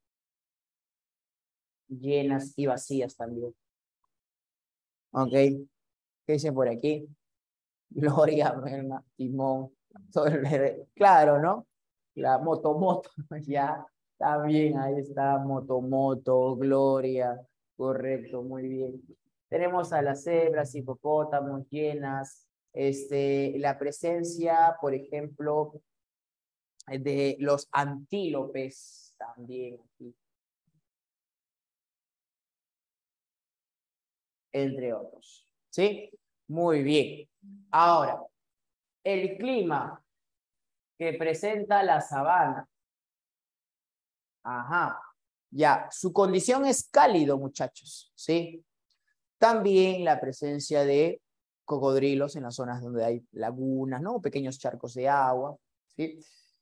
Llenas y vacías también. Ok. ¿Qué dice por aquí? Gloria, Merna, Timón. Claro, ¿no? La moto, ya. También ahí está moto, Gloria. Correcto, muy bien. Tenemos a las cebras, hipopótamos, llenas. La presencia, por ejemplo, de los antílopes también aquí, entre otros. ¿Sí? Muy bien. Ahora, el clima que presenta la sabana. Ajá. Ya, su condición es cálido, muchachos. ¿Sí? También la presencia de cocodrilos en las zonas donde hay lagunas, ¿no? Pequeños charcos de agua. ¿Sí?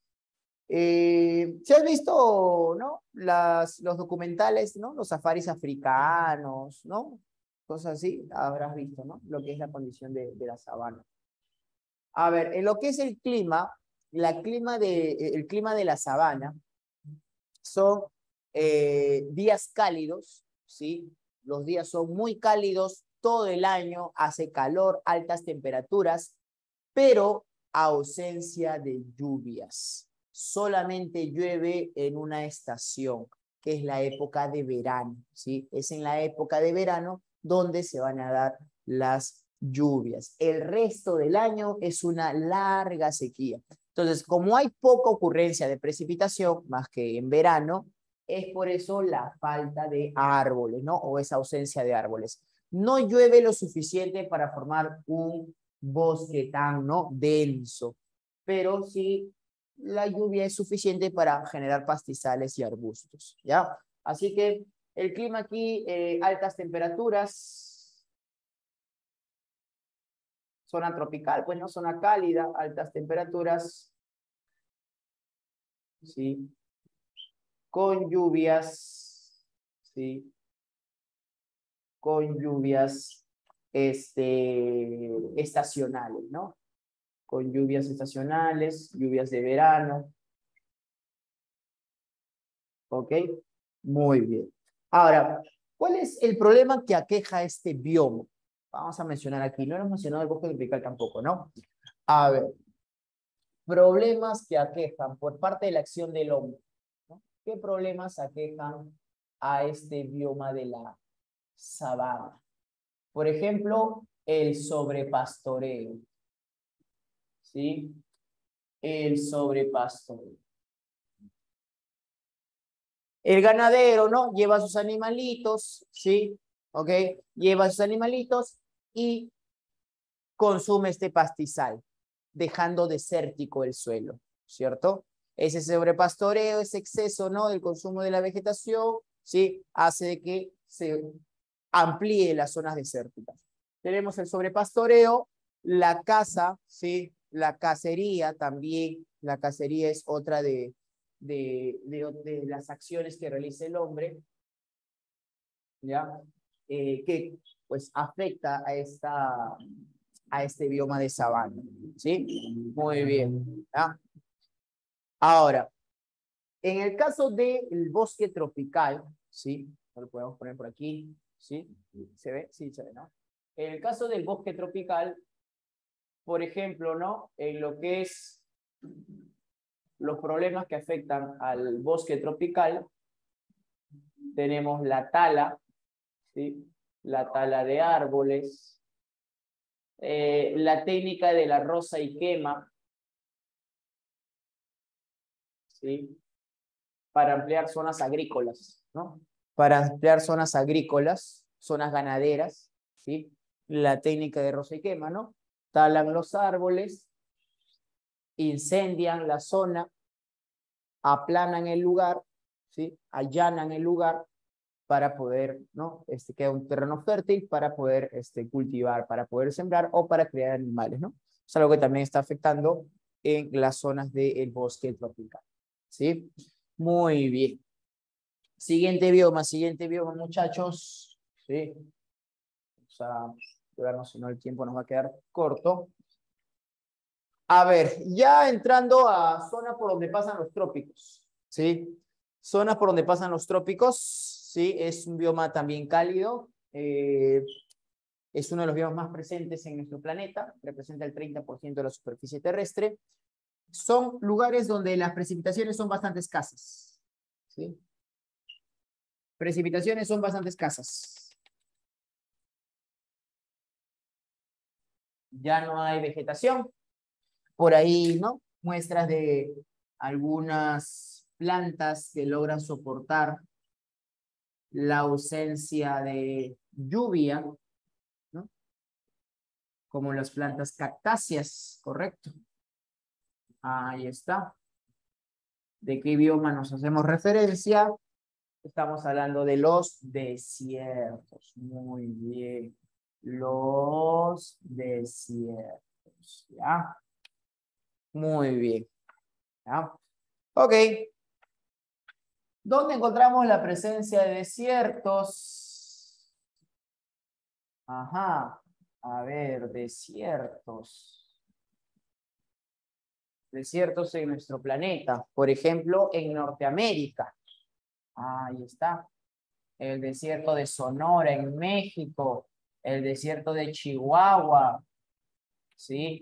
¿Se has visto, no? Los documentales, ¿no? Los safaris africanos, ¿no? Cosas así, habrás visto, ¿no? Lo que es la condición de la sabana. A ver, en lo que es el clima, el clima de la sabana son días cálidos, ¿sí? Los días son muy cálidos todo el año, hace calor, altas temperaturas, pero ausencia de lluvias. Solamente llueve en una estación, que es la época de verano, ¿sí? Es en la época de verano donde se van a dar las lluvias. El resto del año es una larga sequía. Entonces, como hay poca ocurrencia de precipitación, más que en verano, es por eso la falta de árboles, ¿no? O esa ausencia de árboles. No llueve lo suficiente para formar un bosque tan, ¿no? denso, pero sí la lluvia es suficiente para generar pastizales y arbustos, ¿ya? Así que el clima aquí, altas temperaturas, zona tropical, pues no, zona cálida, altas temperaturas, ¿sí? Con lluvias, ¿sí? Con lluvias estacionales, ¿no? Con lluvias estacionales, lluvias de verano. ¿Ok? Muy bien. Ahora, ¿cuál es el problema que aqueja este bioma? Vamos a mencionar aquí. No hemos mencionado el bosque tropical tampoco, ¿no? A ver, problemas que aquejan por parte de la acción del hombre, ¿no? ¿Qué problemas aquejan a este bioma de la sabana? Por ejemplo, el sobrepastoreo. ¿Sí? El sobrepastoreo. El ganadero, ¿no? Lleva sus animalitos, ¿sí? ¿Ok? Lleva sus animalitos y consume este pastizal, dejando desértico el suelo, ¿cierto? Ese sobrepastoreo, ese exceso, ¿no? Del consumo de la vegetación, ¿sí? Hace de que se amplíe las zonas desérticas. Tenemos el sobrepastoreo, la caza, ¿sí? La cacería también. La cacería es otra de las acciones que realiza el hombre, ¿ya? Que pues afecta a este bioma de sabana, ¿sí? Muy bien, ¿ya? Ahora, en el caso del bosque tropical, ¿sí? Lo podemos poner por aquí, ¿sí? ¿Se ve? Sí, se ve, ¿no? En el caso del bosque tropical, por ejemplo, ¿no? En lo que es los problemas que afectan al bosque tropical, tenemos la tala, ¿sí? La tala de árboles, la técnica de la roza y quema, ¿sí? Para ampliar zonas agrícolas, ¿no? Para ampliar zonas agrícolas, zonas ganaderas, ¿sí? La técnica de roza y quema, ¿no? Talan los árboles, incendian la zona, aplanan el lugar, ¿sí? Allanan el lugar para poder, ¿no? Queda un terreno fértil para poder cultivar, para poder sembrar o para crear animales, ¿no? Es algo que también está afectando en las zonas del bosque tropical, ¿sí? Muy bien. Siguiente bioma, muchachos, ¿sí? Vamos a curarnos, si no el tiempo nos va a quedar corto. A ver, ya entrando a zonas por donde pasan los trópicos, ¿sí? Zonas por donde pasan los trópicos, ¿sí? Es un bioma también cálido. Es uno de los biomas más presentes en nuestro planeta. Representa el 30% de la superficie terrestre. Son lugares donde las precipitaciones son bastante escasas, ¿sí? Precipitaciones son bastante escasas. Ya no hay vegetación. Por ahí, ¿no? Muestras de algunas plantas que logran soportar la ausencia de lluvia, ¿no? Como las plantas cactáceas, correcto. Ahí está. ¿De qué bioma nos hacemos referencia? Estamos hablando de los desiertos. Muy bien. Los desiertos. ¿Ya? Muy bien. ¿Ya? Ok. ¿Dónde encontramos la presencia de desiertos? Ajá. A ver, desiertos. Desiertos en nuestro planeta. Por ejemplo, en Norteamérica. Ahí está. El desierto de Sonora en México. El desierto de Chihuahua. ¿Sí?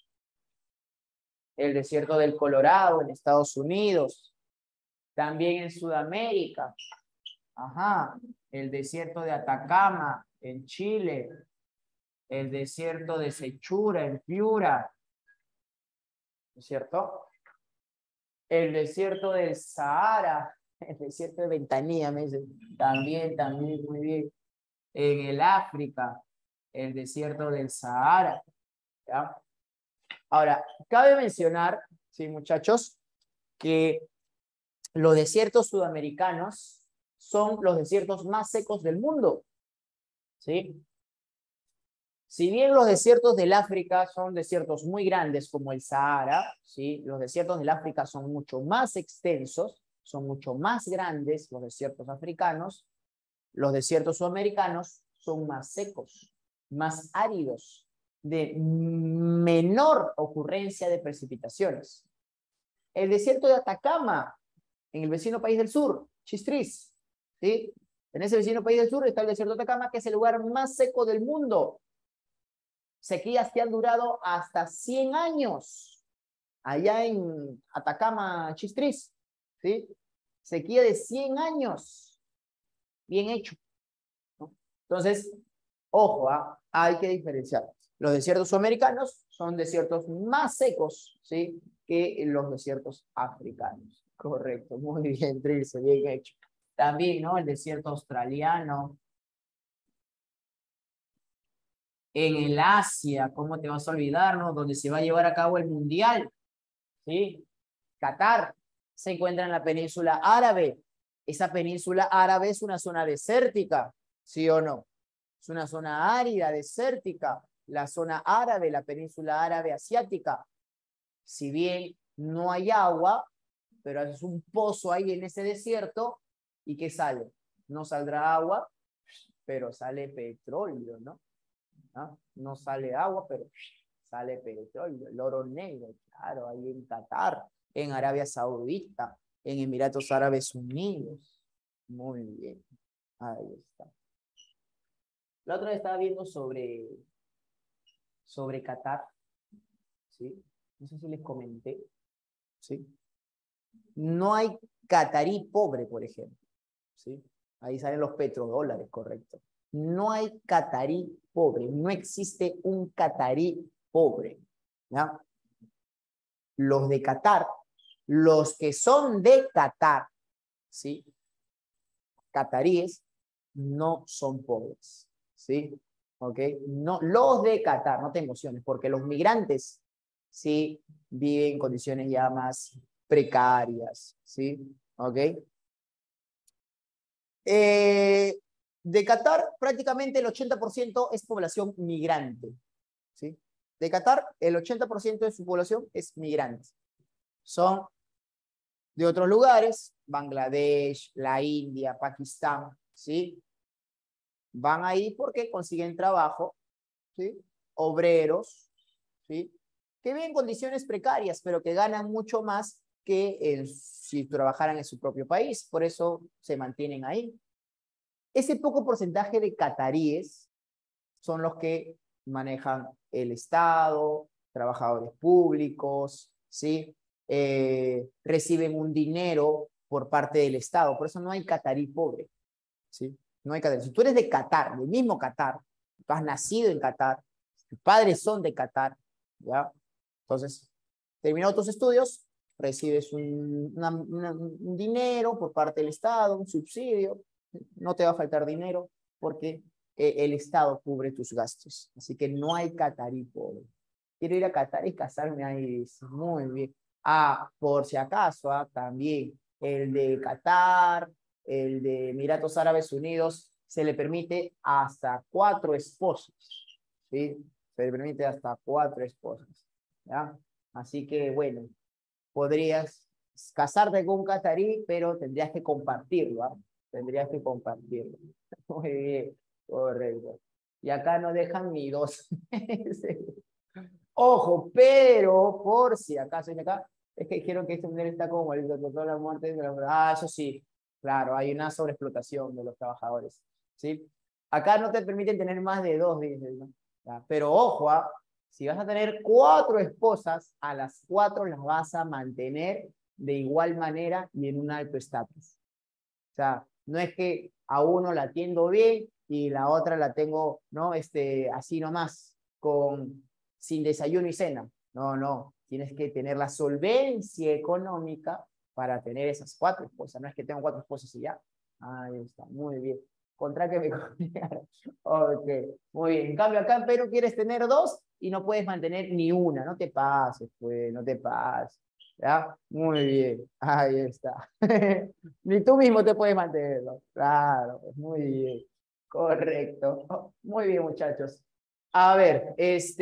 El desierto del Colorado en Estados Unidos. También en Sudamérica. Ajá. El desierto de Atacama en Chile. El desierto de Sechura en Piura. ¿No es cierto? El desierto del Sahara. El desierto de Ventanilla, me dice. También, muy bien. En el África. El desierto del Sahara. ¿Ya? Ahora, cabe mencionar, sí, muchachos, que los desiertos sudamericanos son los desiertos más secos del mundo, ¿sí? Si bien los desiertos del África son desiertos muy grandes como el Sahara, ¿sí? Los desiertos del África son mucho más extensos, son mucho más grandes los desiertos africanos. Los desiertos sudamericanos son más secos, más áridos, de menor ocurrencia de precipitaciones. El desierto de Atacama, en el vecino país del sur, Chistris, ¿sí? En ese vecino país del sur está el desierto de Atacama, que es el lugar más seco del mundo. Sequías que han durado hasta 100 años, allá en Atacama, Chistris, ¿sí? Sequía de 100 años, bien hecho, ¿no? Entonces, ojo, hay que diferenciar. Los desiertos sudamericanos son desiertos más secos, ¿sí? Que los desiertos africanos. Correcto, muy bien, Trilce, bien hecho. También, ¿no? El desierto australiano. En el Asia, ¿cómo te vas a olvidar, no? Donde se va a llevar a cabo el Mundial, ¿sí? Qatar se encuentra en la península árabe. Esa península árabe es una zona desértica, ¿sí o no? Es una zona árida, desértica. La zona árabe, la península árabe asiática. Si bien no hay agua, pero es un pozo ahí en ese desierto, ¿y qué sale? No saldrá agua, pero sale petróleo, ¿no? ¿Ah? No sale agua, pero sale petróleo, el oro negro, claro, ahí en Qatar, en Arabia Saudita, en Emiratos Árabes Unidos. Muy bien, ahí está. La otra vez estaba viendo sobre Qatar, ¿sí? No sé si les comenté, ¿sí? No hay catarí pobre, por ejemplo, ¿sí? Ahí salen los petrodólares, correcto. No hay catarí pobre, no existe un catarí pobre, ¿ya? Los de Qatar, los que son de Qatar, ¿sí? Cataríes no son pobres, ¿sí? ¿Ok? No, los de Qatar, no te emociones, porque los migrantes, sí, viven en condiciones ya más precarias, ¿sí? ¿Ok? De Qatar, prácticamente el 80% es población migrante, ¿sí? De Qatar, el 80% de su población es migrante. Son de otros lugares, Bangladesh, la India, Pakistán, ¿sí? Van ahí porque consiguen trabajo, ¿sí? Obreros, ¿sí? que viven en condiciones precarias, pero que ganan mucho más que si trabajaran en su propio país. Por eso se mantienen ahí. Ese poco porcentaje de cataríes son los que manejan el Estado, trabajadores públicos, ¿sí? Reciben un dinero por parte del Estado. Por eso no hay catarí pobre, ¿sí? No hay catarí. Si tú eres de Qatar, del mismo Qatar, tú has nacido en Qatar, tus padres son de Qatar, ¿ya? Entonces, terminados tus estudios, recibes un dinero por parte del Estado, un subsidio. No te va a faltar dinero porque el Estado cubre tus gastos. Así que no hay catarí pobre. Quiero ir a Qatar y casarme ahí. Muy bien. Por si acaso, también el de Qatar, el de Emiratos Árabes Unidos, se le permite hasta 4 esposos. ¿Sí? Se le permite hasta 4 esposas. ¿Ya? Así que, bueno, podrías casarte con un catarí, pero tendrías que compartirlo, ¿ah? Tendrías que compartirlo. Muy bien, correcto. Y acá no dejan ni 2 meses. Ojo, pero por si acaso, acá, es que dijeron que este mujer está como el doctor de la muerte. Eso sí, claro, hay una sobreexplotación de los trabajadores. ¿Sí? Acá no te permiten tener más de 2, dicen, ¿no? Pero ojo, si vas a tener 4 esposas, a las 4 las vas a mantener de igual manera y en un alto estatus. O sea, no es que a uno la atiendo bien y la otra la tengo, ¿no? Así nomás, sin desayuno y cena. No, no. Tienes que tener la solvencia económica para tener esas 4 esposas. No es que tengo 4 esposas y ya. Ahí está, muy bien. Contra que me copiaron. Ok, muy bien. En cambio, acá en Perú quieres tener 2 y no puedes mantener ni una. No te pases, pues, no te pases. ¿Ya? Muy bien. Ahí está. Ni tú mismo te puedes mantenerlo. Claro, muy bien. Correcto. Muy bien, muchachos. A ver,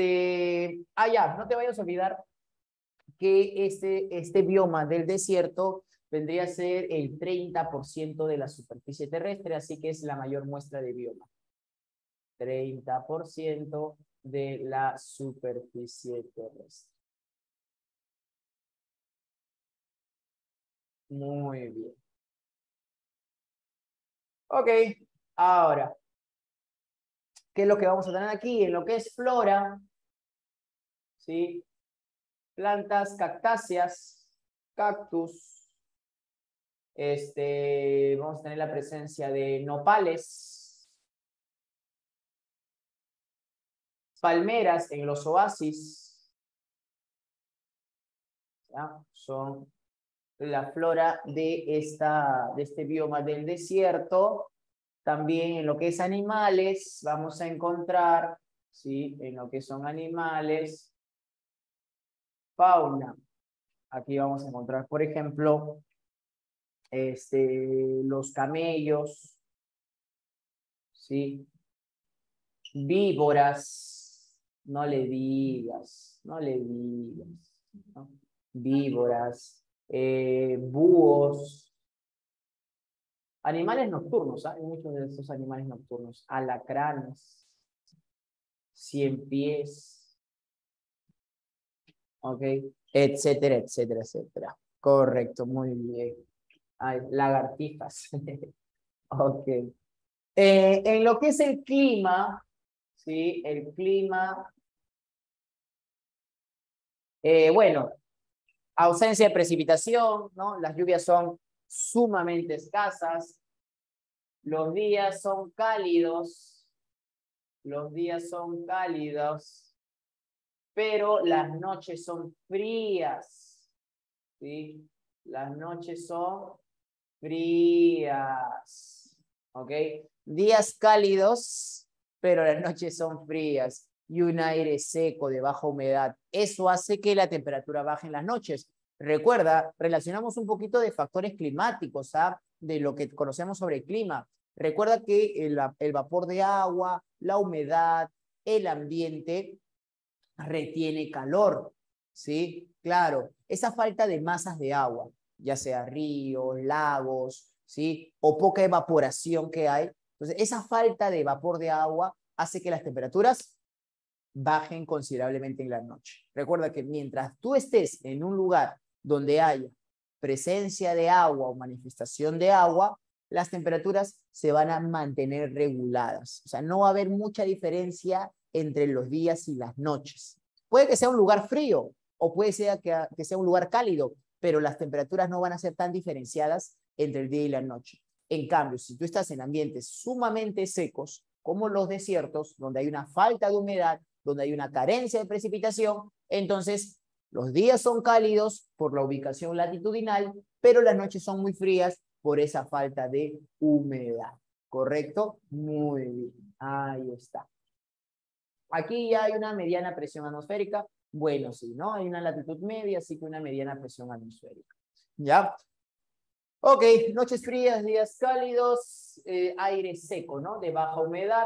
ya, no te vayas a olvidar que este bioma del desierto vendría a ser el 30% de la superficie terrestre, así que es la mayor muestra de bioma. 30% de la superficie terrestre. Muy bien. Ok, ahora, ¿qué es lo que vamos a tener aquí? En lo que es flora, ¿sí? Plantas cactáceas, cactus. Vamos a tener la presencia de nopales, palmeras en los oasis, ¿ya? Son la flora de este bioma del desierto. También en lo que es animales, vamos a encontrar, ¿sí? En lo que son animales, fauna. Aquí vamos a encontrar, por ejemplo, los camellos, ¿sí? Víboras, no le digas, no le digas, ¿no? Víboras, búhos, animales nocturnos, hay muchos de estos animales nocturnos, alacranes, ciempiés, ¿ok? Etcétera, etcétera, etcétera. Correcto, muy bien. Ay, lagartijas. Ok. En lo que es el clima, ¿sí? El clima, bueno, ausencia de precipitación, ¿no? Las lluvias son sumamente escasas, los días son cálidos, pero las noches son frías, ¿sí? Las noches son frías, ¿ok? Días cálidos, pero las noches son frías y un aire seco de baja humedad. Eso hace que la temperatura baje en las noches. Recuerda, relacionamos un poquito de factores climáticos, de lo que conocemos sobre el clima. Recuerda que el vapor de agua, la humedad, el ambiente retiene calor, ¿sí? Claro, esa falta de masas de agua, ya sea ríos, lagos, ¿sí? O poca evaporación que hay. Entonces, esa falta de vapor de agua hace que las temperaturas bajen considerablemente en la noche. Recuerda que mientras tú estés en un lugar donde haya presencia de agua o manifestación de agua, las temperaturas se van a mantener reguladas. O sea, no va a haber mucha diferencia entre los días y las noches. Puede que sea un lugar frío o puede ser que sea un lugar cálido, pero las temperaturas no van a ser tan diferenciadas entre el día y la noche. En cambio, si tú estás en ambientes sumamente secos, como los desiertos, donde hay una falta de humedad, donde hay una carencia de precipitación, entonces los días son cálidos por la ubicación latitudinal, pero las noches son muy frías por esa falta de humedad. ¿Correcto? Muy bien. Ahí está. Aquí ya hay una mediana presión atmosférica. Bueno, sí, ¿no? Hay una latitud media, así que una mediana presión atmosférica. ¿Ya? Ok, noches frías, días cálidos, aire seco, ¿no? De baja humedad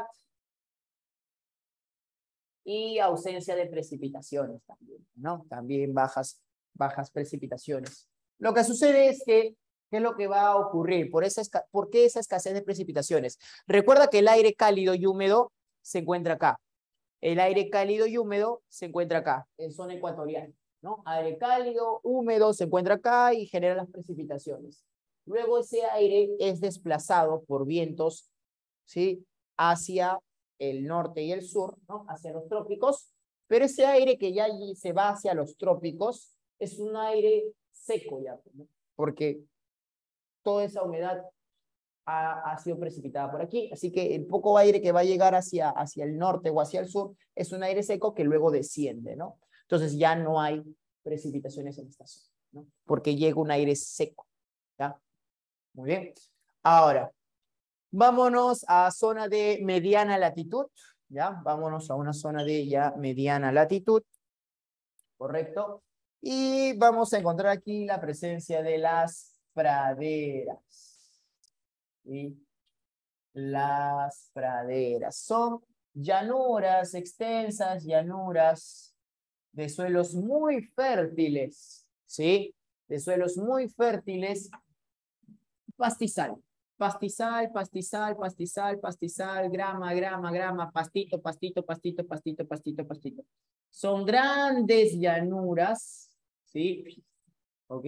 y ausencia de precipitaciones también, ¿no? También bajas precipitaciones. Lo que sucede es que, ¿qué es lo que va a ocurrir? ¿Por qué esa escasez de precipitaciones? Recuerda que el aire cálido y húmedo se encuentra acá. El aire cálido y húmedo se encuentra acá, en zona ecuatorial, ¿no? Aire cálido, húmedo, se encuentra acá y genera las precipitaciones. Luego ese aire es desplazado por vientos, ¿sí? Hacia el norte y el sur, ¿no? Hacia los trópicos, pero ese aire que ya se va hacia los trópicos es un aire seco ya, ¿no? Porque toda esa humedad ha sido precipitada por aquí, así que el poco aire que va a llegar hacia el norte o hacia el sur es un aire seco que luego desciende, ¿no? Entonces ya no hay precipitaciones en esta zona, ¿no? Porque llega un aire seco, ¿ya? Muy bien. Ahora, vámonos a zona de mediana latitud, ¿ya? Vámonos a una zona de ya mediana latitud, ¿correcto? Y vamos a encontrar aquí la presencia de las praderas. ¿Sí? Las praderas son llanuras extensas, llanuras de suelos muy fértiles, ¿sí? De suelos muy fértiles. Pastizal, pastizal, pastizal, pastizal, pastizal, grama, grama, grama, pastito, pastito, pastito, pastito, pastito, pastito. Son grandes llanuras, ¿sí? ¿Ok?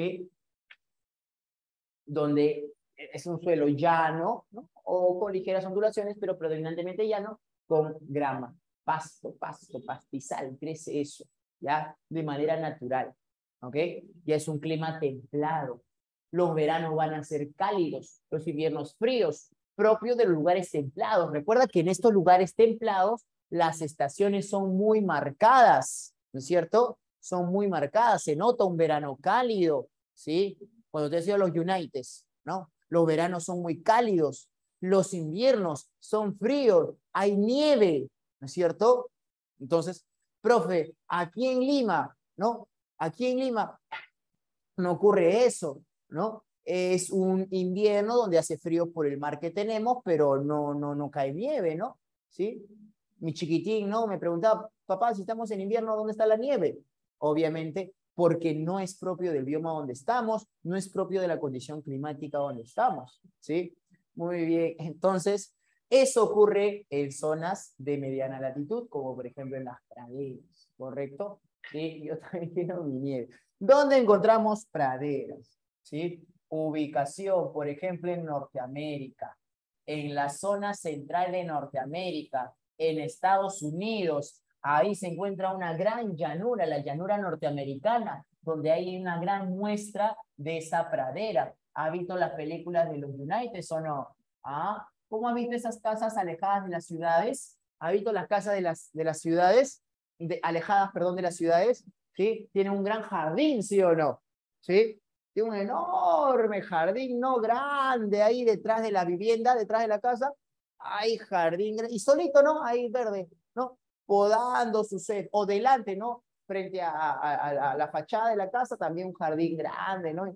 Donde es un suelo llano, ¿no? O con ligeras ondulaciones, pero predominantemente llano, con grama, pasto, pasto, pastizal, crece eso, ¿ya? De manera natural, ¿ok? Ya es un clima templado. Los veranos van a ser cálidos, los inviernos fríos, propios de los lugares templados. Recuerda que en estos lugares templados las estaciones son muy marcadas, ¿no es cierto? Son muy marcadas, se nota un verano cálido, ¿sí? Cuando te decía los Unites, ¿no? Los veranos son muy cálidos, los inviernos son fríos, hay nieve, ¿no es cierto? Entonces, profe, aquí en Lima, ¿no? Aquí en Lima no ocurre eso, ¿no? Es un invierno donde hace frío por el mar que tenemos, pero no cae nieve, ¿no? ¿Sí? Mi chiquitín, ¿no? Me preguntaba, papá, si estamos en invierno, ¿dónde está la nieve? Obviamente, porque no es propio del bioma donde estamos, no es propio de la condición climática donde estamos, ¿sí? Muy bien, entonces, eso ocurre en zonas de mediana latitud, como por ejemplo en las praderas, ¿correcto? Sí, yo también quiero mi nieve. ¿Dónde encontramos praderas? ¿Sí? Ubicación, por ejemplo, en Norteamérica, en la zona central de Norteamérica, en Estados Unidos. Ahí se encuentra una gran llanura, la llanura norteamericana, donde hay una gran muestra de esa pradera. ¿Ha visto las películas de los United o no? ¿Ah? ¿Cómo ha visto esas casas alejadas de las ciudades? ¿Ha visto las casas de las ciudades? Alejadas, perdón, de las ciudades. ¿Sí? Tienen un gran jardín, ¿sí o no? ¿Sí? Tiene un enorme jardín, ¿no? Grande ahí detrás de la vivienda, detrás de la casa. Hay jardín, y solito, ¿no? Ahí verde, ¿no? Podando su césped, o delante, ¿no? Frente a la fachada de la casa, también un jardín grande, ¿no?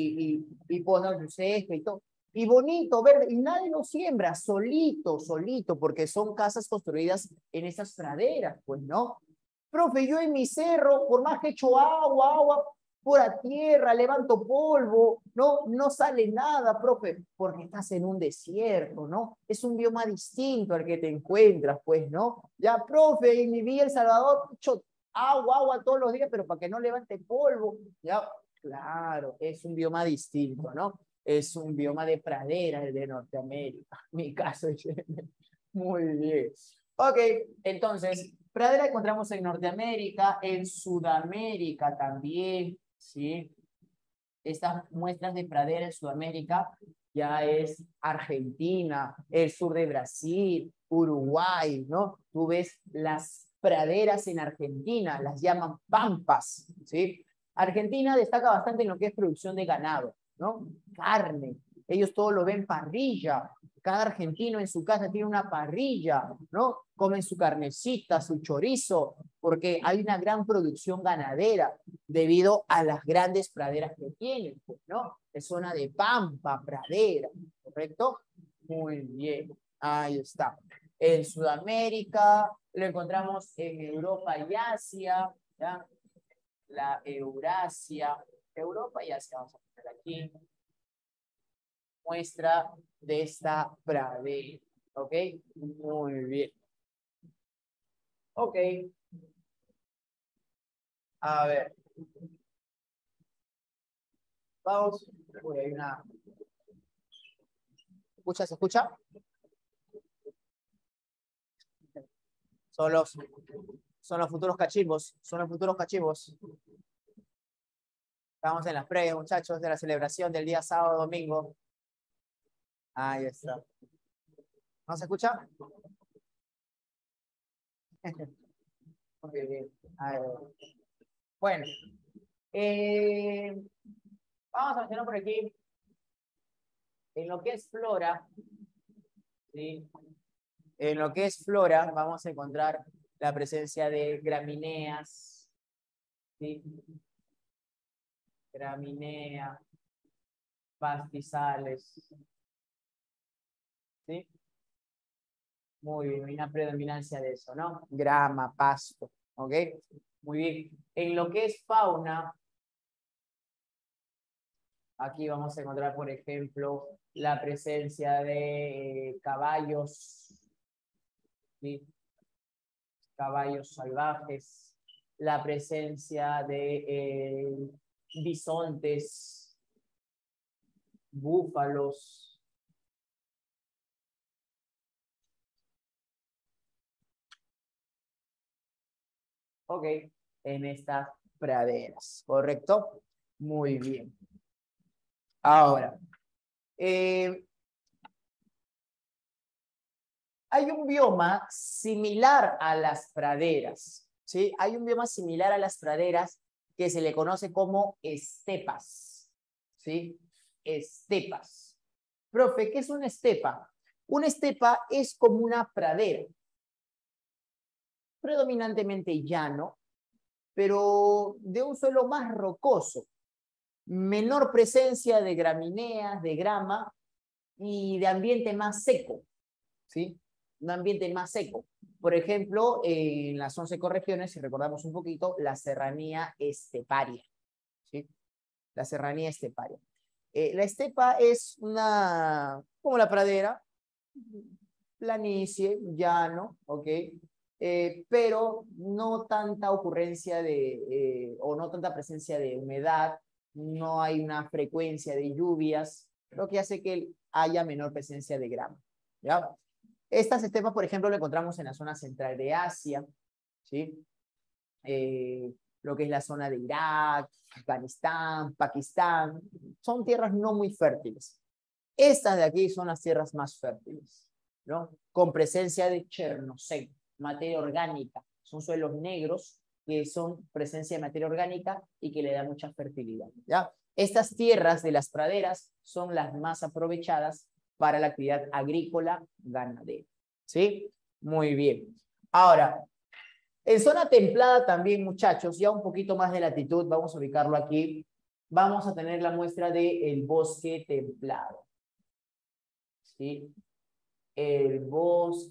Y podando su césped y todo. Y bonito, verde, y nadie lo siembra, solito, solito, porque son casas construidas en esas praderas, pues, ¿no? Profe, yo en mi cerro, por más que echo agua, pura tierra, levanto polvo, ¿no? No sale nada, profe, porque estás en un desierto, ¿no? Es un bioma distinto al que te encuentras, pues, ¿no? Ya, profe, en mi Villa El Salvador, echo agua todos los días, pero para que no levante polvo, ya, claro, es un bioma distinto, ¿no? Es un bioma de pradera el de Norteamérica. Mi caso es muy bien. Ok, entonces, pradera encontramos en Norteamérica, en Sudamérica también, ¿sí? Estas muestras de pradera en Sudamérica ya es Argentina, el sur de Brasil, Uruguay, ¿no? Tú ves las praderas en Argentina, las llaman pampas, ¿sí? Argentina destaca bastante en lo que es producción de ganado, ¿no? Carne, ellos todo lo ven parrilla, cada argentino en su casa tiene una parrilla, ¿no? Comen su carnecita, su chorizo, porque hay una gran producción ganadera debido a las grandes praderas que tienen, pues, ¿no? Es zona de pampa, pradera, ¿correcto? Muy bien, ahí está. En Sudamérica lo encontramos en Europa y Asia, ¿ya? La Eurasia, Europa y Asia, vamos a poner aquí, muestra de esta pradera, ¿ok? Muy bien. Ok, a ver, vamos, uy, hay una... ¿Escucha? ¿Se escucha? Son los, son los futuros cachimbos, son los futuros cachimbos. Estamos en las previas, muchachos, de la celebración del día sábado, domingo. Ahí está. ¿No se escucha? Muy bien. A ver. Bueno, eh, vamos a mencionar por aquí, en lo que es flora, ¿sí? En lo que es flora, vamos a encontrar la presencia de gramíneas, ¿sí? Gramínea, pastizales, ¿sí? Muy bien, hay una predominancia de eso, ¿no? Grama, pasto, ¿ok? Muy bien. En lo que es fauna, aquí vamos a encontrar, por ejemplo, la presencia de caballos, ¿sí? Caballos salvajes, la presencia de bisontes, búfalos, ¿ok? En estas praderas, ¿correcto? Muy bien. Ahora, hay un bioma similar a las praderas, ¿sí? Hay un bioma similar a las praderas que se le conoce como estepas, ¿sí? Estepas. Profe, ¿qué es una estepa? Una estepa es como una pradera, predominantemente llano, pero de un suelo más rocoso, menor presencia de gramíneas, de grama y de ambiente más seco, ¿sí? Un ambiente más seco. Por ejemplo, en las 11 ecorregiones, si recordamos un poquito, la serranía esteparia, ¿sí? La serranía esteparia. La estepa es una, como la pradera, planicie, llano, ¿ok? Pero no tanta ocurrencia de, o no tanta presencia de humedad, no hay una frecuencia de lluvias, lo que hace que haya menor presencia de grama, ¿ya? Estas estepas, por ejemplo, lo encontramos en la zona central de Asia, ¿sí? Lo que es la zona de Irak, Afganistán, Pakistán, son tierras no muy fértiles. Estas de aquí son las tierras más fértiles, ¿no? Con presencia de chernozem, materia orgánica. Son suelos negros que son presencia de materia orgánica y que le da mucha fertilidad, ¿ya? Estas tierras de las praderas son las más aprovechadas para la actividad agrícola ganadera, ¿sí? Muy bien. Ahora, en zona templada también, muchachos, ya un poquito más de latitud, vamos a ubicarlo aquí, vamos a tener la muestra del bosque templado, ¿sí? El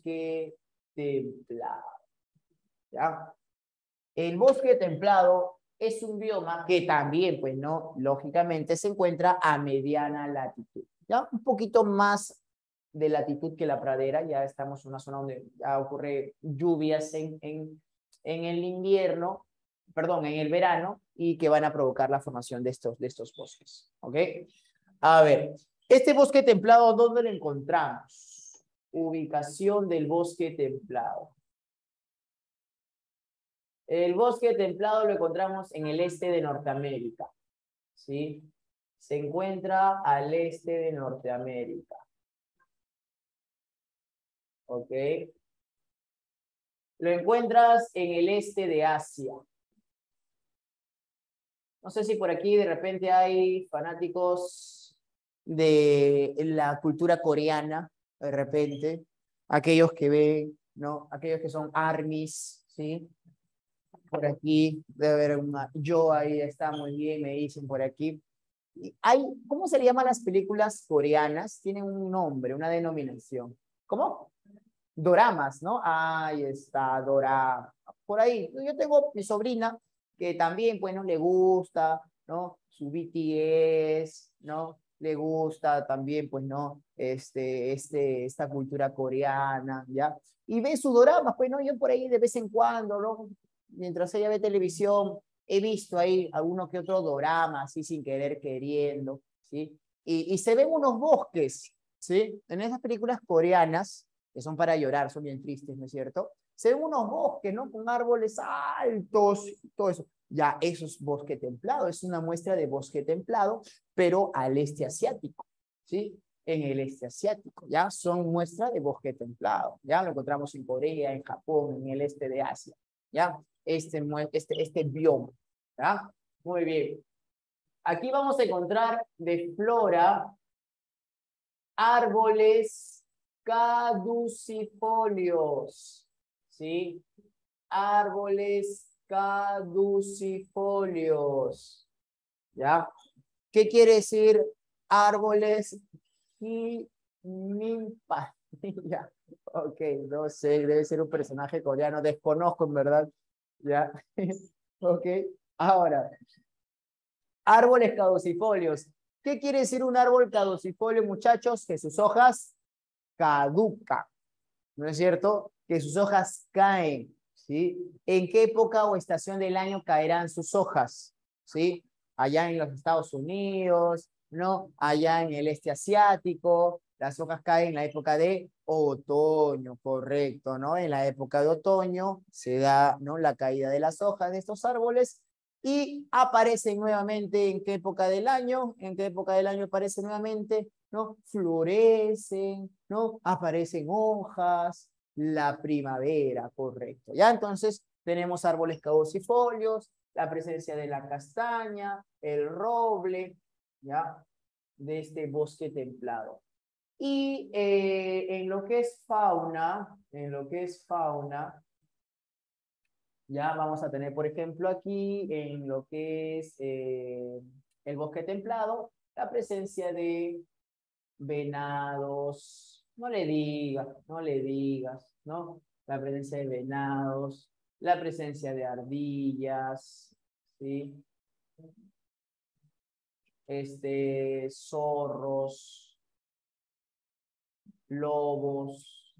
bosque templado, ¿ya? El bosque templado es un bioma que también, pues, ¿no? Lógicamente se encuentra a mediana latitud, ¿ya? Un poquito más de latitud que la pradera, ya estamos en una zona donde ya ocurre lluvias en el invierno, perdón, en el verano, y que van a provocar la formación de estos bosques, ¿ok? A ver, este bosque templado, ¿dónde lo encontramos? Ubicación del bosque templado. El bosque templado lo encontramos en el este de Norteamérica, ¿sí? Se encuentra al este de Norteamérica, ¿ok? Lo encuentras en el este de Asia. No sé si por aquí de repente hay fanáticos de la cultura coreana, de repente, aquellos que ven, ¿no? Aquellos que son ARMYs, ¿sí? Por aquí debe haber una, yo ahí está muy bien, me dicen por aquí. Hay, ¿cómo se le llaman las películas coreanas? Tienen un nombre, una denominación. ¿Cómo? Doramas, ¿no? Ahí está, dorama. Por ahí. Yo tengo mi sobrina que también, bueno, le gusta, ¿no? Su BTS, ¿no? Le gusta también, pues, ¿no? Esta cultura coreana, ¿ya? Y ve sus doramas, pues, ¿no? Yo por ahí de vez en cuando, ¿no? Mientras ella ve televisión, he visto ahí alguno que otro dorama, así sin querer queriendo, ¿sí? Y se ven unos bosques, ¿sí? En esas películas coreanas, que son para llorar, son bien tristes, ¿no es cierto? Se ven unos bosques, ¿no? Con árboles altos, todo eso. Ya, eso es bosque templado, es una muestra de bosque templado, pero al este asiático, ¿sí? En el este asiático, ¿ya? Son muestra de bosque templado, ¿ya? Lo encontramos en Corea, en Japón, en el este de Asia, ¿ya? Este bioma, ¿ya? Muy bien. Aquí vamos a encontrar de flora árboles caducifolios, ¿sí? Árboles caducifolios, ¿ya? ¿Qué quiere decir árboles jimimpa? Ya, ok, no sé, debe ser un personaje coreano, desconozco en verdad, ¿ya? Ok, ahora, árboles caducifolios. ¿Qué quiere decir un árbol caducifolio, muchachos? Que sus hojas caducan, ¿no es cierto? Que sus hojas caen, ¿sí? ¿En qué época o estación del año caerán sus hojas? ¿Sí? Allá en los Estados Unidos, ¿no? Allá en el este asiático, las hojas caen en la época de otoño, correcto, ¿no? En la época de otoño se da, ¿no? La caída de las hojas de estos árboles y aparecen nuevamente en qué época del año, en qué época del año aparecen nuevamente, ¿no? Florecen, ¿no? Aparecen hojas, la primavera, correcto. Ya entonces tenemos árboles caducifolios, la presencia de la castaña, el roble, ¿ya? De este bosque templado. Y en lo que es fauna, ya vamos a tener, por ejemplo, aquí en lo que es el bosque templado, la presencia de venados, no le digas, ¿no? La presencia de venados, la presencia de ardillas, ¿sí? Zorros, lobos,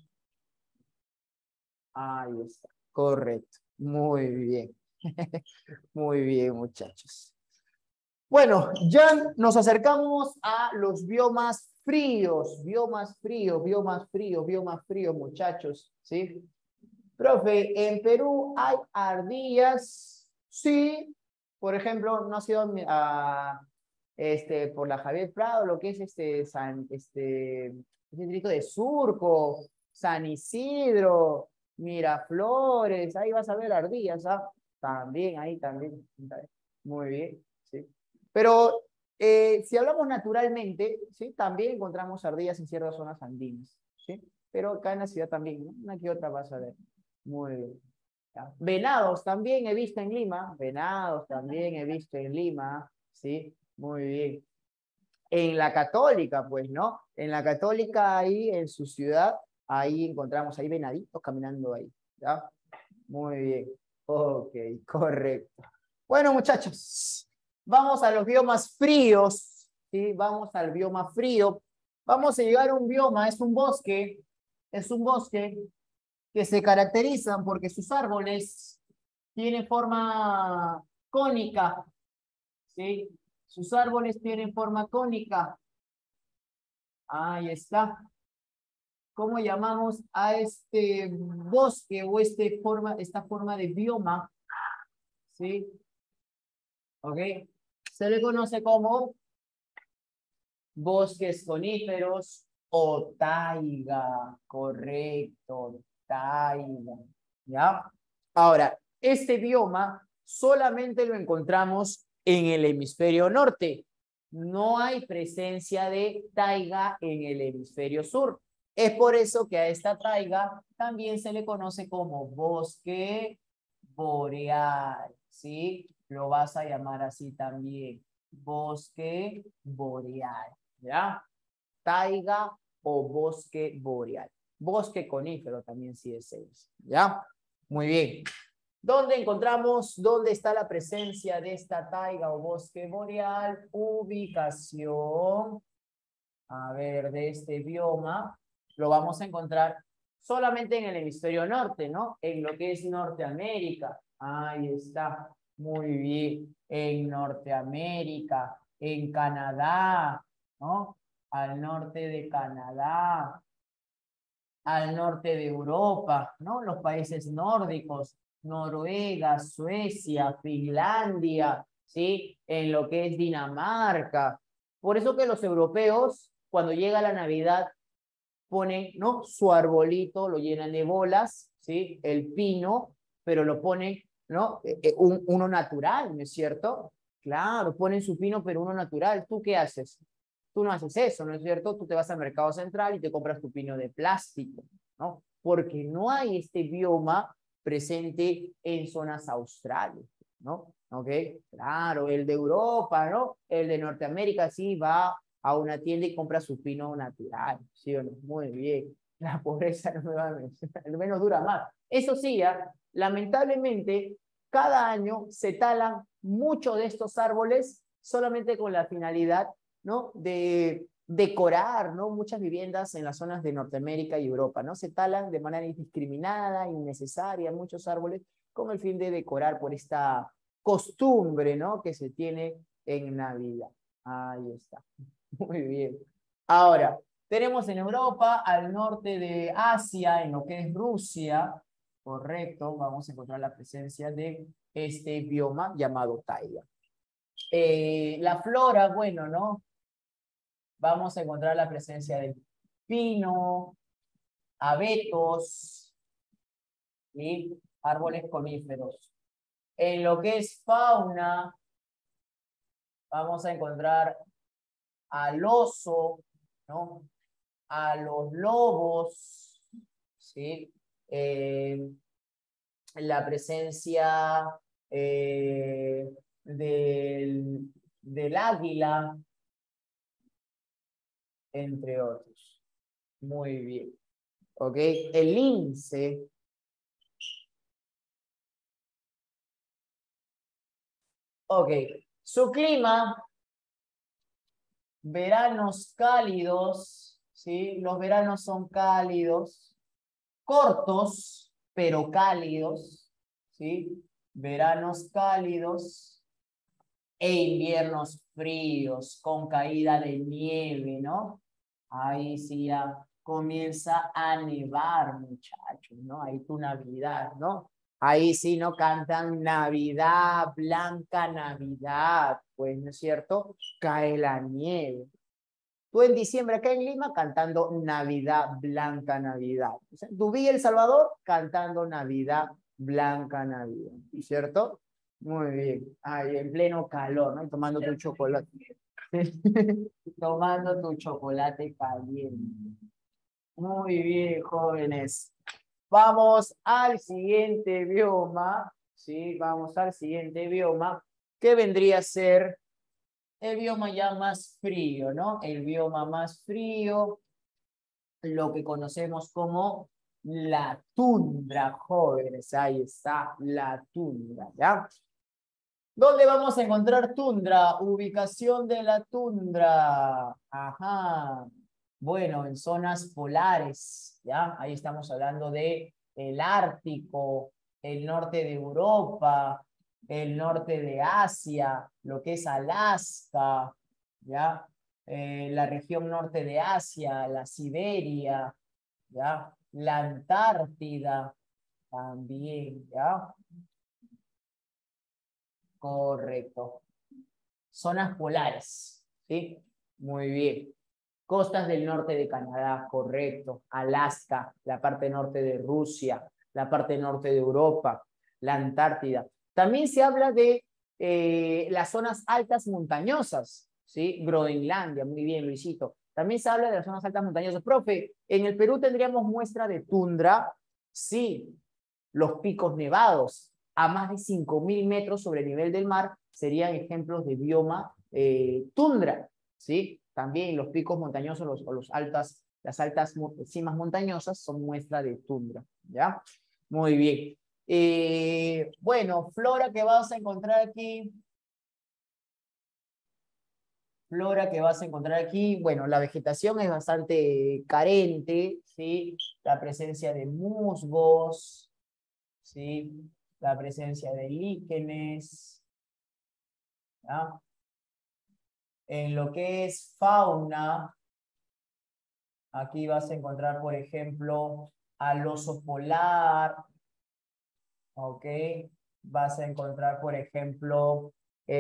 ahí está, correcto, muy bien, muy bien, muchachos. Bueno, ya nos acercamos a los biomas fríos, muchachos, ¿sí? Profe, ¿en Perú hay ardillas? Sí, por ejemplo, no ha sido por la Javier Prado, lo que es el distrito de Surco, San Isidro, Miraflores, ahí vas a ver ardillas, ¿ah? También, ahí también. Muy bien, sí. Pero si hablamos naturalmente, ¿sí? También encontramos ardillas en ciertas zonas andinas, ¿sí? Pero acá en la ciudad también, ¿no? Una que otra vas a ver. Muy bien. Ya. Venados también he visto en Lima, venados también he visto en Lima, ¿sí? Muy bien. En la Católica, pues, ¿no? En la Católica, ahí en su ciudad, ahí encontramos ahí venaditos caminando ahí, ¿ya? Muy bien. Ok, correcto. Bueno, muchachos, vamos a los biomas fríos, ¿sí? Vamos al bioma frío. Vamos a llegar a un bioma, es un bosque que se caracterizan porque sus árboles tienen forma cónica, ¿sí? Sus árboles tienen forma cónica. Ahí está. ¿Cómo llamamos a este bosque o esta forma de bioma? ¿Sí? ¿Ok? Se le conoce como bosques coníferos o taiga. Correcto, taiga. ¿Ya? Ahora, este bioma solamente lo encontramos en el hemisferio norte. No hay presencia de taiga en el hemisferio sur. Es por eso que a esta taiga también se le conoce como bosque boreal, ¿sí? Lo vas a llamar así también, bosque boreal, ¿ya? Taiga o bosque boreal. Bosque conífero también sí es eso, ¿ya? Muy bien. ¿Dónde está la presencia de esta taiga o bosque boreal? Ubicación, a ver, de este bioma, lo vamos a encontrar solamente en el hemisferio norte, ¿no? En lo que es Norteamérica. Ahí está, muy bien. En Norteamérica, en Canadá, ¿no? Al norte de Canadá, al norte de Europa, ¿no? Los países nórdicos, Noruega, Suecia, Finlandia, ¿sí? En lo que es Dinamarca. Por eso que los europeos, cuando llega la Navidad, ponen, ¿no? Su arbolito, lo llenan de bolas, ¿sí? El pino, pero lo ponen, ¿no? Uno natural, ¿no es cierto? Claro, ponen su pino, pero uno natural. ¿Tú qué haces? Tú no haces eso, ¿no es cierto? Tú te vas al mercado central y te compras tu pino de plástico, ¿no? Porque no hay este bioma presente en zonas australes, ¿no? ¿Ok? Claro, el de Europa, ¿no? El de Norteamérica sí va a una tienda y compra su pino natural, ¿sí o no? Muy bien. La pobreza no me va a mencionar, al menos dura más. Eso sí, lamentablemente, cada año se talan muchos de estos árboles solamente con la finalidad, ¿no? De decorar, ¿no? Muchas viviendas en las zonas de Norteamérica y Europa, ¿no? Se talan de manera indiscriminada, innecesaria, muchos árboles con el fin de decorar por esta costumbre, ¿no? Que se tiene en Navidad. Ahí está. Muy bien. Ahora, tenemos en Europa, al norte de Asia, en lo que es Rusia, correcto, vamos a encontrar la presencia de este bioma llamado taiga. La flora, bueno, ¿no? Vamos a encontrar la presencia de pino, abetos y árboles coníferos. En lo que es fauna, vamos a encontrar al oso, ¿no? A los lobos, ¿sí? La presencia del águila, entre otros. Muy bien. ¿Ok? El lince. Ok. Su clima, veranos cálidos, ¿sí? Los veranos son cálidos, cortos, pero cálidos, ¿sí? Veranos cálidos e inviernos fríos, con caída de nieve, ¿no? Ahí sí ya comienza a nevar, muchachos, ¿no? Ahí tu Navidad, ¿no? Ahí sí no cantan Navidad, Blanca Navidad, pues, ¿no es cierto? Cae la nieve. Tú en diciembre acá en Lima cantando Navidad, Blanca Navidad. O sea, tú vi El Salvador cantando Navidad, Blanca Navidad, ¿cierto? Muy bien. Ahí en pleno calor, ¿no? Y tomando tu chocolate. Tomando tu chocolate caliente. Muy bien, jóvenes. Vamos al siguiente bioma. Sí, vamos al siguiente bioma, que vendría a ser el bioma ya más frío, ¿no? El bioma más frío, lo que conocemos como la tundra, jóvenes. Ahí está, la tundra, ¿ya? ¿Dónde vamos a encontrar tundra? Ubicación de la tundra. Ajá. Bueno, en zonas polares, ¿ya? Ahí estamos hablando de el Ártico, el norte de Europa, el norte de Asia, lo que es Alaska, ¿ya? La región norte de Asia, la Siberia, ¿ya? La Antártida también, ¿ya? Correcto. Zonas polares, ¿sí? Muy bien. Costas del norte de Canadá, correcto. Alaska, la parte norte de Rusia, la parte norte de Europa, la Antártida. También se habla de las zonas altas montañosas, ¿sí? Groenlandia, muy bien, Luisito. También se habla de las zonas altas montañosas. Profe, ¿en el Perú tendríamos muestra de tundra? Sí, los picos nevados a más de 5.000 metros sobre el nivel del mar serían ejemplos de bioma tundra, ¿sí? También los picos montañosos las altas cimas montañosas son muestra de tundra, ¿ya? Muy bien. Bueno, flora que vas a encontrar aquí. Flora que vas a encontrar aquí, bueno, la vegetación es bastante carente, ¿sí? La presencia de musgos, ¿sí? La presencia de líquenes, ¿ya? En lo que es fauna, aquí vas a encontrar, por ejemplo, al oso polar, ¿ok? Vas a encontrar, por ejemplo,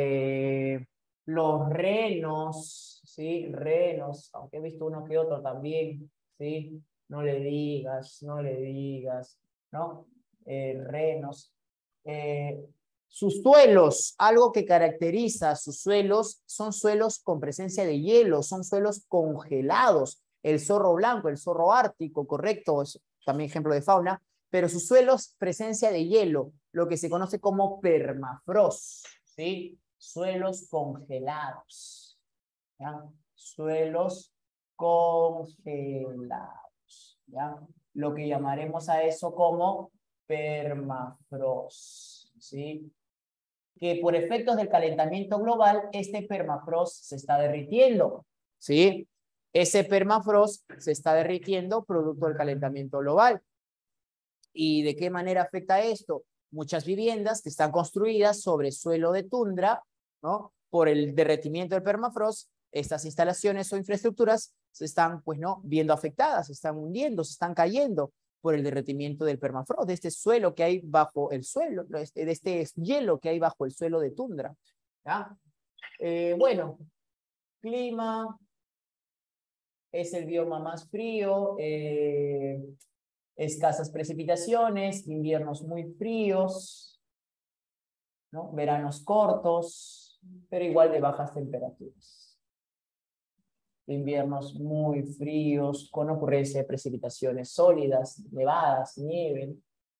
los renos, ¿sí? Renos, aunque he visto uno que otro también, ¿sí? No le digas, no le digas, ¿no? Renos. Sus suelos, algo que caracteriza a sus suelos, son suelos con presencia de hielo, son suelos congelados. El zorro blanco, el zorro ártico, correcto, es también ejemplo de fauna, pero sus suelos, presencia de hielo, lo que se conoce como permafrost, ¿sí? Suelos congelados, ¿ya? Suelos congelados, ¿ya? Lo que llamaremos a eso como permafrost, ¿sí? Que por efectos del calentamiento global, este permafrost se está derritiendo, ¿sí? Ese permafrost se está derritiendo producto del calentamiento global. ¿Y de qué manera afecta esto? Muchas viviendas que están construidas sobre suelo de tundra, ¿no? Por el derretimiento del permafrost, estas instalaciones o infraestructuras se están, pues, ¿no? Viendo afectadas, se están hundiendo, se están cayendo por el derretimiento del permafrost, de este suelo que hay bajo el suelo, de este hielo que hay bajo el suelo de tundra, ¿ya? Bueno, clima es el bioma más frío, escasas precipitaciones, inviernos muy fríos, ¿no? Veranos cortos, pero igual de bajas temperaturas. Inviernos muy fríos, con ocurrencia de precipitaciones sólidas, nevadas, nieve.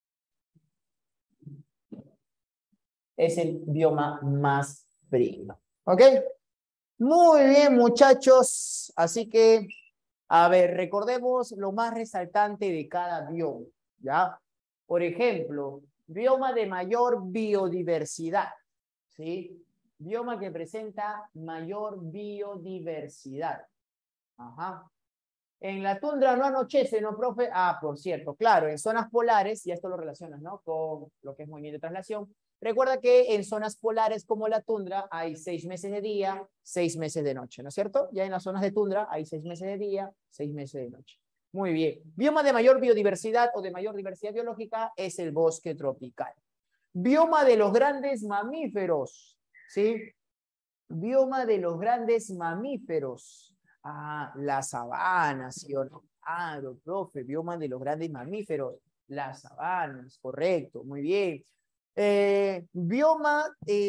Es el bioma más frío. ¿Ok? Muy bien, muchachos. Así que, a ver, recordemos lo más resaltante de cada bioma, ¿ya? Por ejemplo, bioma de mayor biodiversidad, ¿sí? Bioma que presenta mayor biodiversidad. Ajá. En la tundra no anochece, ¿no, profe? Ah, por cierto, claro, en zonas polares, y esto lo relacionas, ¿no? Con lo que es movimiento de traslación. Recuerda que en zonas polares como la tundra hay 6 meses de día, 6 meses de noche, ¿no es cierto? Ya en las zonas de tundra hay 6 meses de día, 6 meses de noche. Muy bien. Bioma de mayor biodiversidad o de mayor diversidad biológica es el bosque tropical. Bioma de los grandes mamíferos, ¿sí? Bioma de los grandes mamíferos. Ah, la sabana, ¿sí o no? Claro, profe, bioma de los grandes mamíferos. Las sabanas, correcto, muy bien. Bioma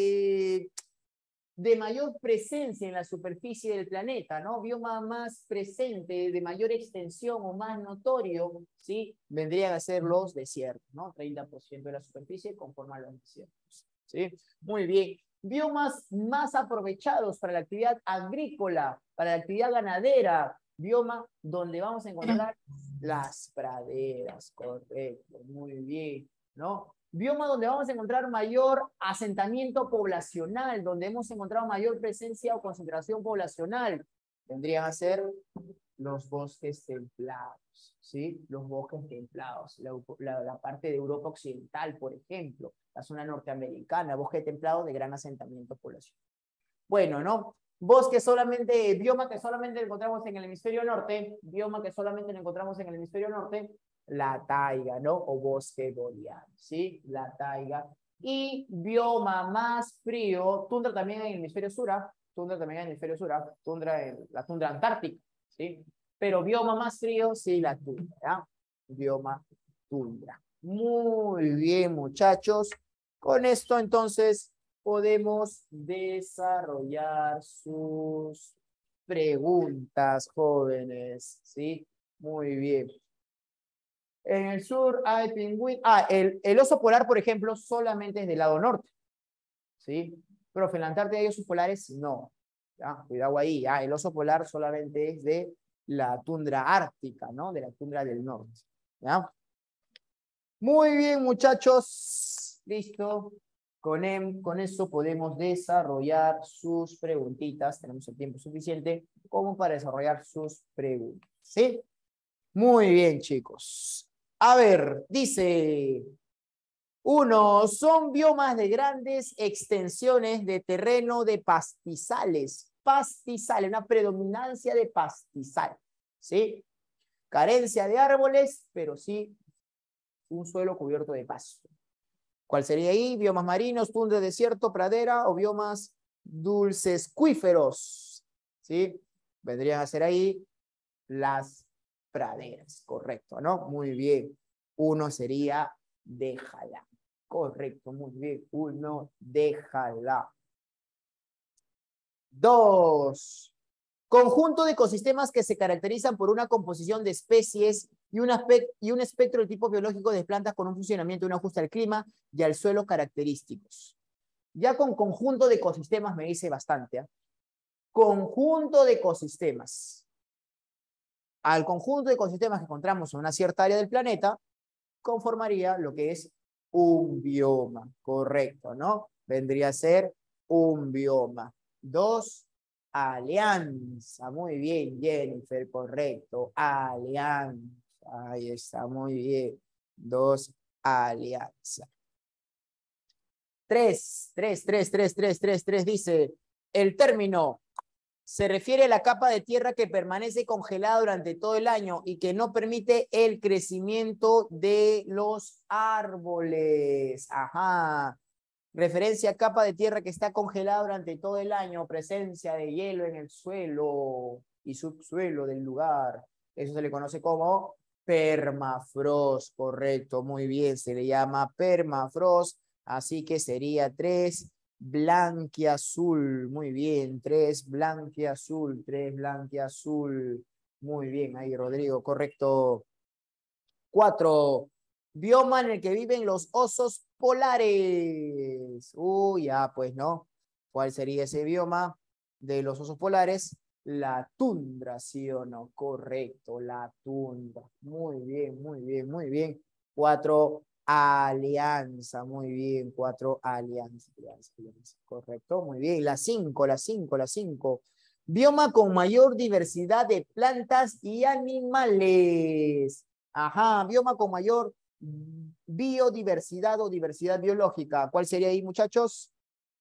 de mayor presencia en la superficie del planeta, ¿no? Bioma más presente, de mayor extensión o más notorio, ¿sí? Vendrían a ser los desiertos, ¿no? 30% de la superficie conforman los desiertos, ¿sí? Muy bien. Biomas más aprovechados para la actividad agrícola, para la actividad ganadera, bioma donde vamos a encontrar las praderas, correcto, muy bien, ¿no? Bioma donde vamos a encontrar mayor asentamiento poblacional, donde hemos encontrado mayor presencia o concentración poblacional. Vendrían a ser los bosques templados, ¿sí? Los bosques templados. La parte de Europa Occidental, por ejemplo, la zona norteamericana, bosque templado de gran asentamiento poblacional. Bueno, ¿no? Bosque solamente, bioma que solamente encontramos en el hemisferio norte, bioma que solamente encontramos en el hemisferio norte, la taiga, ¿no? O bosque boreal, ¿sí? La taiga. Y bioma más frío, tundra también en el hemisferio sur, tundra también en el hemisferio sur, la tundra antártica, ¿sí? Pero bioma más frío, sí, la tundra, ¿ya? Bioma tundra. Muy bien, muchachos. Con esto, entonces, podemos desarrollar sus preguntas, jóvenes, ¿sí? Muy bien. En el sur hay pingüinos. El oso polar, por ejemplo, solamente es del lado norte, ¿sí? Profe, en la Antártida hay osos polares, no. ¿Ya? Cuidado ahí, ¿ya? El oso polar solamente es de la tundra ártica, ¿no? De la tundra del norte, ¿ya? Muy bien, muchachos. Listo. Con eso podemos desarrollar sus preguntitas. Tenemos el tiempo suficiente como para desarrollar sus preguntas, ¿sí? Muy bien, chicos. A ver, dice... 1. Son biomas de grandes extensiones de terreno de pastizales. Pastizales, una predominancia de pastizal, ¿sí? Carencia de árboles, pero sí un suelo cubierto de pasto. ¿Cuál sería ahí? Biomas marinos, tundra, desierto, pradera o biomas dulcescuíferos, ¿sí? Vendrían a ser ahí las praderas, correcto, ¿no? Muy bien. 1 sería déjala. Correcto, muy bien. 1, déjala. 2. Conjunto de ecosistemas que se caracterizan por una composición de especies y un espectro de tipos biológicos de plantas con un funcionamiento y un ajuste al clima y al suelo característicos. Ya con conjunto de ecosistemas me dice bastante, ¿eh? Conjunto de ecosistemas. Al conjunto de ecosistemas que encontramos en una cierta área del planeta, conformaría lo que es un bioma, correcto, ¿no? Vendría a ser un bioma. 2, alianza. Muy bien, Jennifer, correcto. Alianza. Ahí está, muy bien. 2, alianza. 3 dice, el término se refiere a la capa de tierra que permanece congelada durante todo el año y que no permite el crecimiento de los árboles. Ajá. Referencia a capa de tierra que está congelada durante todo el año, presencia de hielo en el suelo y subsuelo del lugar. Eso se le conoce como permafrost, correcto, muy bien, se le llama permafrost, así que sería 3 blanquiazul, muy bien, 3 blanquiazul, 3 blanquiazul, muy bien, ahí Rodrigo, correcto. 4. Bioma en el que viven los osos polares. Ya, pues, ¿no? ¿Cuál sería ese bioma de los osos polares? La tundra, ¿sí o no? Correcto, la tundra. Muy bien, muy bien, muy bien. 4, alianza. Muy bien, 4, alianza. Correcto, muy bien. La 5. Bioma con mayor diversidad de plantas y animales. Ajá, bioma con mayor biodiversidad o diversidad biológica. ¿Cuál sería ahí, muchachos?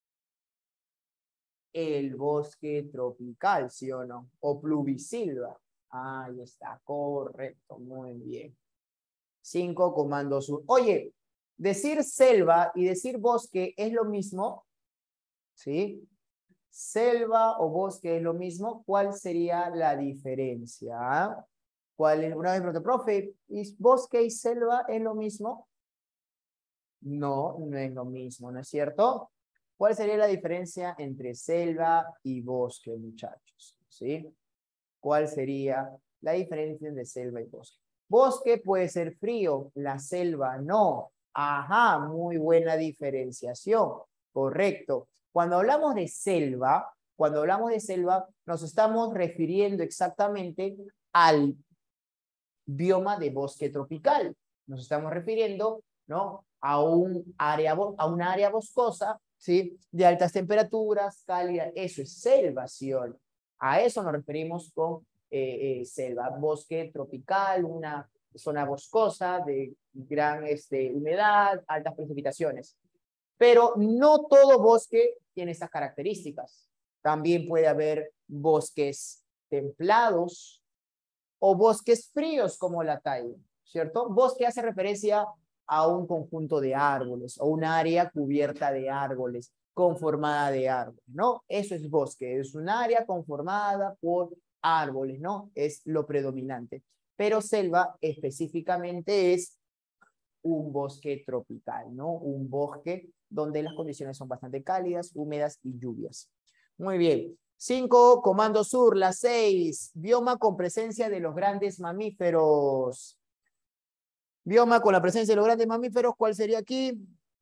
El bosque tropical, ¿sí o no? O pluvisilva. Ahí está, correcto, muy bien. 5, comando sur. Oye, decir selva y decir bosque es lo mismo, ¿sí? Selva o bosque es lo mismo. ¿Cuál sería la diferencia? ¿Cuál es? Una vez pregunté, profe, ¿y bosque y selva es lo mismo? No, no es lo mismo, ¿no es cierto? ¿Cuál sería la diferencia entre selva y bosque, muchachos? ¿Sí? ¿Cuál sería la diferencia entre selva y bosque? Bosque puede ser frío, la selva no. Ajá, muy buena diferenciación. Correcto. Cuando hablamos de selva, nos estamos refiriendo exactamente al bioma de bosque tropical. Nos estamos refiriendo, ¿no?, a una área boscosa, ¿sí? De altas temperaturas, cálida. Eso es selva, ¿sí o no? A eso nos referimos con selva. Bosque tropical, una zona boscosa de gran humedad, altas precipitaciones. Pero no todo bosque tiene esas características. También puede haber bosques templados o bosques fríos como la taiga, ¿cierto? Bosque hace referencia a un conjunto de árboles o un área cubierta de árboles, conformada de árboles, ¿no? Eso es bosque, es un área conformada por árboles, ¿no? Es lo predominante. Pero selva específicamente es un bosque tropical, ¿no? Un bosque donde las condiciones son bastante cálidas, húmedas y lluvias. Muy bien. 5, Comando Sur. La 6, bioma con presencia de los grandes mamíferos. Bioma con la presencia de los grandes mamíferos, ¿cuál sería aquí?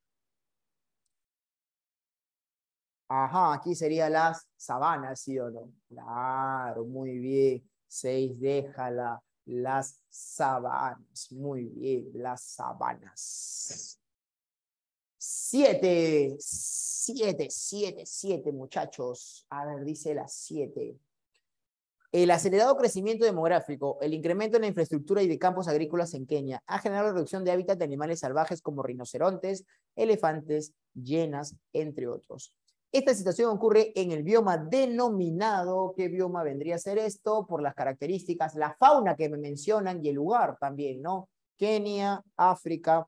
Ajá, aquí sería las sabanas, ¿sí o no? Claro, muy bien. 6, déjala. Las sabanas. Muy bien, las sabanas. 7, 7, muchachos. A ver, dice las 7. El acelerado crecimiento demográfico, el incremento en la infraestructura y de campos agrícolas en Kenia ha generado la reducción de hábitat de animales salvajes como rinocerontes, elefantes, hienas, entre otros. Esta situación ocurre en el bioma denominado, ¿qué bioma vendría a ser esto? Por las características, la fauna que me mencionan y el lugar también, ¿no? Kenia, África,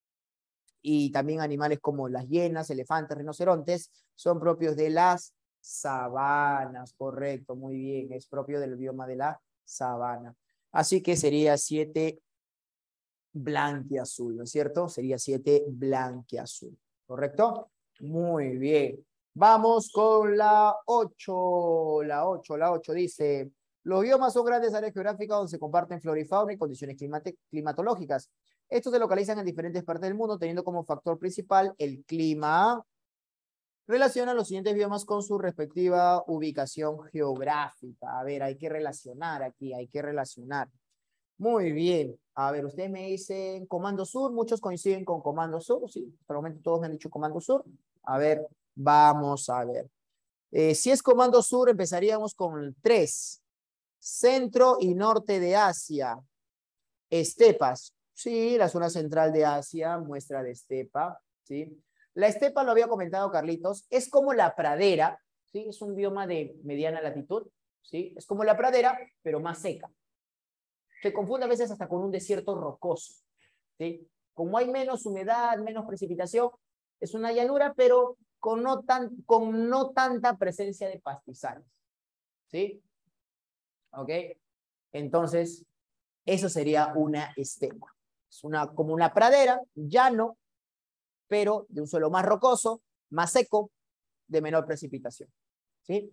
y también animales como las hienas, elefantes, rinocerontes, son propios de las sabanas, correcto, muy bien, es propio del bioma de la sabana. Así que sería 7 blanquiazul, ¿no es cierto? Sería 7 blanquiazul, ¿correcto? Muy bien. Vamos con la 8. La 8 dice, los biomas son grandes áreas geográficas donde se comparten flora y fauna y condiciones climatológicas. Estos se localizan en diferentes partes del mundo, teniendo como factor principal el clima. Relaciona los siguientes biomas con su respectiva ubicación geográfica. A ver, hay que relacionar aquí, hay que relacionar. Muy bien. A ver, ustedes me dicen Comando Sur, muchos coinciden con Comando Sur, sí, hasta el momento todos me han dicho Comando Sur. A ver, vamos a ver. Si es Comando Sur, empezaríamos con el 3. Centro y norte de Asia. Estepas. Sí, la zona central de Asia, muestra de estepa, ¿sí? La estepa, lo había comentado Carlitos, es como la pradera, ¿sí? Es un bioma de mediana latitud, ¿sí? Es como la pradera, pero más seca. Se confunde a veces hasta con un desierto rocoso, ¿sí? Como hay menos humedad, menos precipitación, es una llanura, pero con no tanta presencia de pastizales, ¿sí? ¿Ok? Entonces, eso sería una estepa. Es como una pradera, llano, pero de un suelo más rocoso, más seco, de menor precipitación. ¿Sí?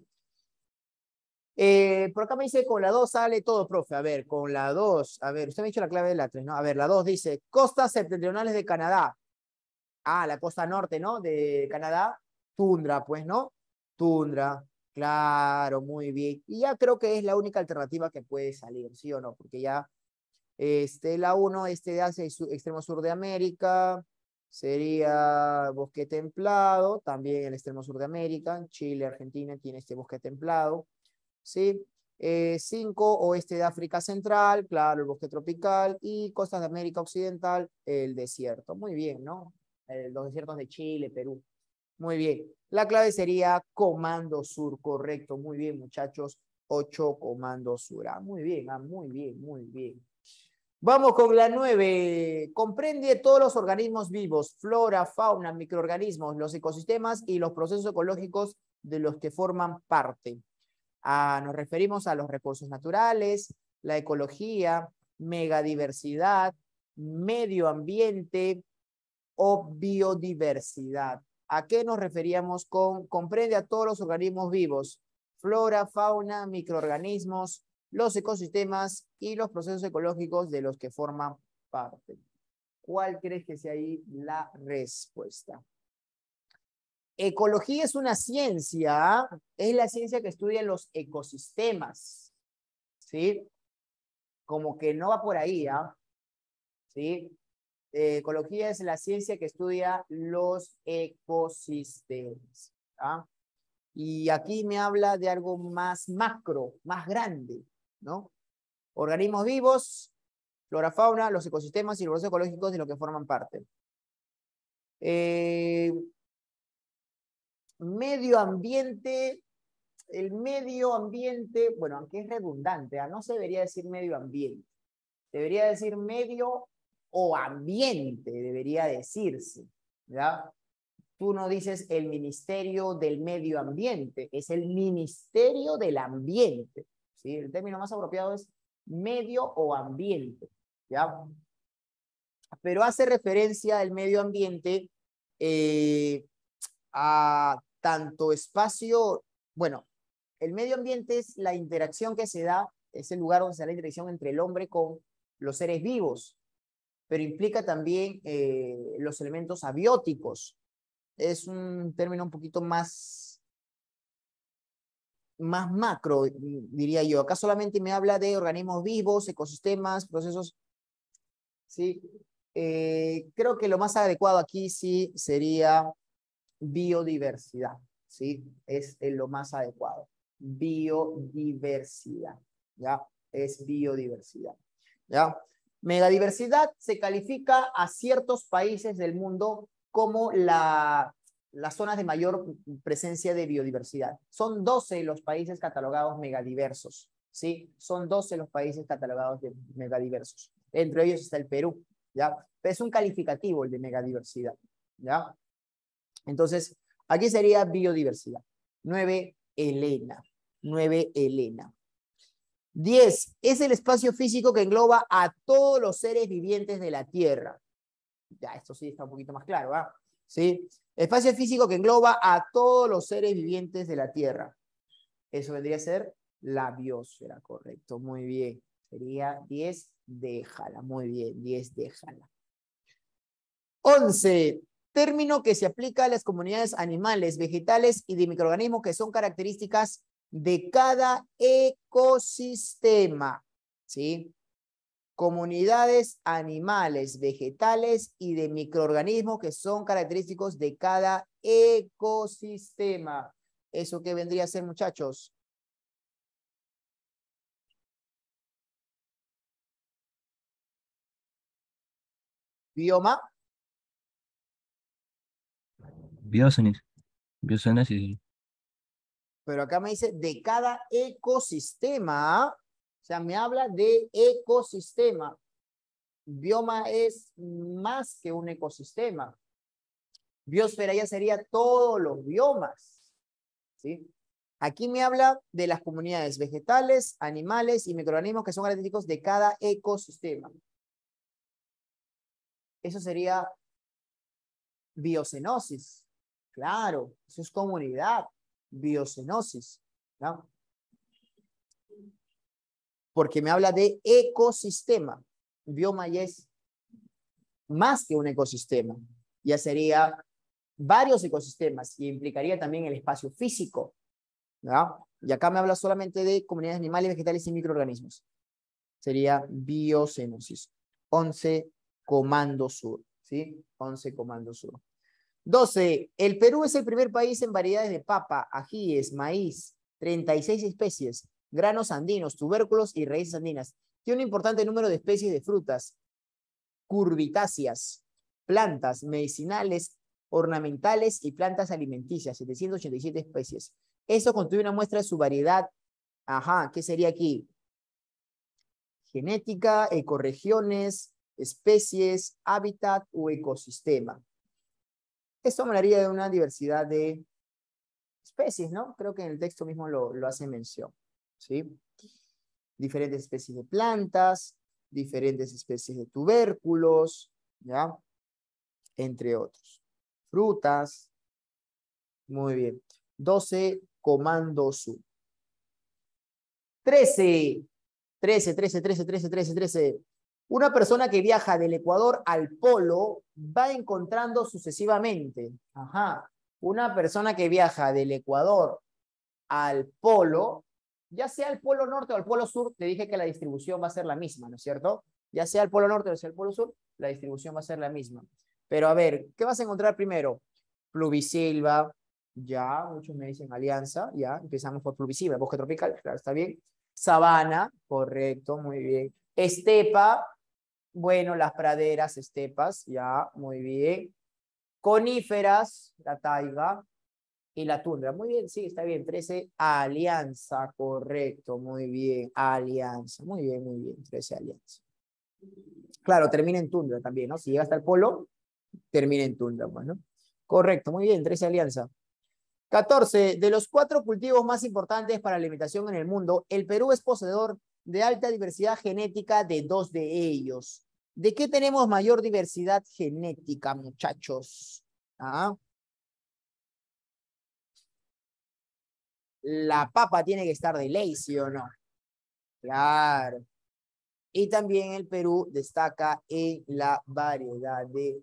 Por acá me dice, con la 2 sale todo, profe. A ver, con la 2, a ver, usted me ha dicho la clave de la 3, ¿no? A ver, la 2 dice, costas septentrionales de Canadá. Ah, la costa norte, ¿no? De Canadá, tundra, pues, ¿no? Tundra, claro, muy bien. Y ya creo que es la única alternativa que puede salir, ¿sí o no? Porque ya la 1, de Asia y extremo sur de América, sería bosque templado, también el extremo sur de América, Chile, Argentina tiene este bosque templado, ¿sí? 5, oeste de África Central, claro, el bosque tropical, y costas de América Occidental, el desierto. Muy bien, ¿no? Los desiertos de Chile, Perú. Muy bien. La clave sería Comando Sur, correcto. Muy bien, muchachos. 8, Comando Sur. Ah, muy bien, muy bien, muy bien. Vamos con la 9. Comprende todos los organismos vivos, flora, fauna, microorganismos, los ecosistemas y los procesos ecológicos de los que forman parte. Nos referimos a los recursos naturales, la ecología, megadiversidad, medio ambiente o biodiversidad. ¿A qué nos referíamos con comprende a todos los organismos vivos? Flora, fauna, microorganismos, los ecosistemas y los procesos ecológicos de los que forman parte. ¿Cuál crees que sea ahí la respuesta? Ecología es una ciencia, es la ciencia que estudia los ecosistemas, ¿sí? Como que no va por ahí, ¿ah? ¿Sí? ecología es la ciencia que estudia los ecosistemas. ¿Ah? Y aquí me habla de algo más macro, más grande, ¿no? Organismos vivos, flora, fauna, los ecosistemas y los procesos ecológicos de los que forman parte. Medio ambiente, el medio ambiente, bueno, aunque es redundante, no se debería decir medio ambiente, debería decir medio o ambiente, debería decirse, ¿ya? Tú no dices el Ministerio del Medio Ambiente, es el Ministerio del Ambiente, ¿sí? El término más apropiado es medio o ambiente, ¿ya? Pero hace referencia al medio ambiente a tanto espacio, bueno, el medio ambiente es la interacción que se da, es el lugar donde se da la interacción entre el hombre con los seres vivos, pero implica también los elementos abióticos. Es un término un poquito más macro, diría yo. Acá solamente me habla de organismos vivos, ecosistemas, procesos. ¿Sí? Creo que lo más adecuado aquí sí sería biodiversidad. ¿Sí? Es lo más adecuado. Biodiversidad. ¿Ya? Es biodiversidad. ¿Ya? Megadiversidad se califica a ciertos países del mundo como las zonas de mayor presencia de biodiversidad. Son 12 los países catalogados megadiversos, ¿sí? Son 12 los países catalogados de megadiversos. Entre ellos está el Perú, ¿ya? Pero es un calificativo el de megadiversidad, ¿ya? Entonces, aquí sería biodiversidad. 9, Elena. 9, Elena. 10. Es el espacio físico que engloba a todos los seres vivientes de la Tierra. Ya, esto sí está un poquito más claro, ¿ah? ¿Sí? Espacio físico que engloba a todos los seres vivientes de la Tierra. Eso vendría a ser la biosfera, correcto. Muy bien. Sería 10, déjala. Muy bien, 10, déjala. 11. Término que se aplica a las comunidades animales, vegetales y de microorganismos que son características de cada ecosistema, ¿sí? Comunidades animales, vegetales y de microorganismos que son característicos de cada ecosistema. ¿Eso qué vendría a ser, muchachos? Bioma. Biocénis. Biocénesis. Pero acá me dice de cada ecosistema. O sea, me habla de ecosistema. Bioma es más que un ecosistema. Biosfera ya sería todos los biomas, ¿sí? Aquí me habla de las comunidades vegetales, animales y microorganismos que son característicos de cada ecosistema. Eso sería biocenosis. Claro, eso es comunidad. Biocenosis, ¿no? Porque me habla de ecosistema. Bioma ya es más que un ecosistema. Ya sería varios ecosistemas y implicaría también el espacio físico, ¿no? Y acá me habla solamente de comunidades animales, vegetales y microorganismos. Sería biocenosis. 11, Comando Sur, ¿sí? 11, Comando Sur. 12. El Perú es el primer país en variedades de papa, ajíes, maíz, 36 especies, granos andinos, tubérculos y raíces andinas. Tiene un importante número de especies de frutas, curvitáceas, plantas medicinales, ornamentales y plantas alimenticias, 787 especies. Eso constituye una muestra de su variedad. Ajá, ¿qué sería aquí? Genética, ecorregiones, especies, hábitat o ecosistema. Esto hablaría de una diversidad de especies, ¿no? Creo que en el texto mismo lo hace mención, ¿sí? Diferentes especies de plantas, diferentes especies de tubérculos, ¿ya? Entre otros. Frutas. Muy bien. 12, Comando Sur. 13. 13. Una persona que viaja del Ecuador al Polo va encontrando sucesivamente. Ajá. Una persona que viaja del Ecuador al Polo, ya sea al Polo Norte o al Polo Sur, te dije que la distribución va a ser la misma, ¿no es cierto? Ya sea al Polo Norte o sea al Polo Sur, la distribución va a ser la misma. Pero a ver, ¿qué vas a encontrar primero? Pluvisilva, ya, muchos me dicen alianza, ya, empezamos por pluvisilva, bosque tropical, claro, está bien. Sabana, correcto, muy bien. Estepa, bueno, las praderas, estepas, ya, muy bien. Coníferas, la taiga y la tundra. Muy bien, sí, está bien. 13, alianza, correcto, muy bien. Alianza, muy bien, 13 alianza. Claro, termina en tundra también, ¿no? Si llega hasta el polo, termina en tundra, pues, ¿no? Correcto, muy bien, 13 alianza. 14. De los 4 cultivos más importantes para la alimentación en el mundo, el Perú es poseedor de alta diversidad genética de 2 de ellos. ¿De qué tenemos mayor diversidad genética, muchachos? ¿Ah? La papa tiene que estar de ley, ¿sí o no? Claro. Y también el Perú destaca en la variedad de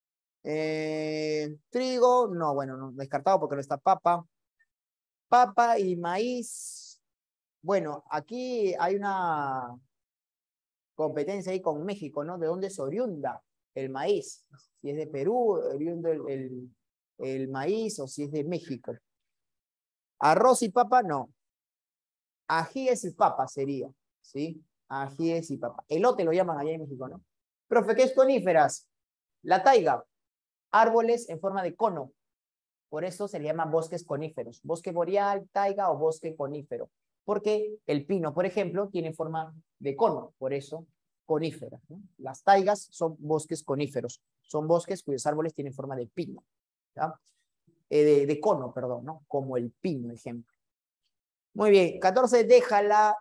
trigo. No, bueno, no, descartado porque no está papa. Papa y maíz. Bueno, aquí hay una competencia ahí con México, ¿no? ¿De dónde es oriunda el maíz? Si es de Perú, oriundo el maíz, o si es de México. Arroz y papa, no. Ajíes y papa sería, ¿sí? Ajíes y papa. Elote lo llaman allá en México, ¿no? Profe, ¿qué es coníferas? La taiga, árboles en forma de cono. Por eso se le llama bosques coníferos. Bosque boreal, taiga o bosque conífero. Porque el pino, por ejemplo, tiene forma de cono. Por eso, conífera, ¿no? Las taigas son bosques coníferos. Son bosques cuyos árboles tienen forma de pino. ¿Ya? De cono, perdón, ¿no? Como el pino, ejemplo. Muy bien. 14, déjala.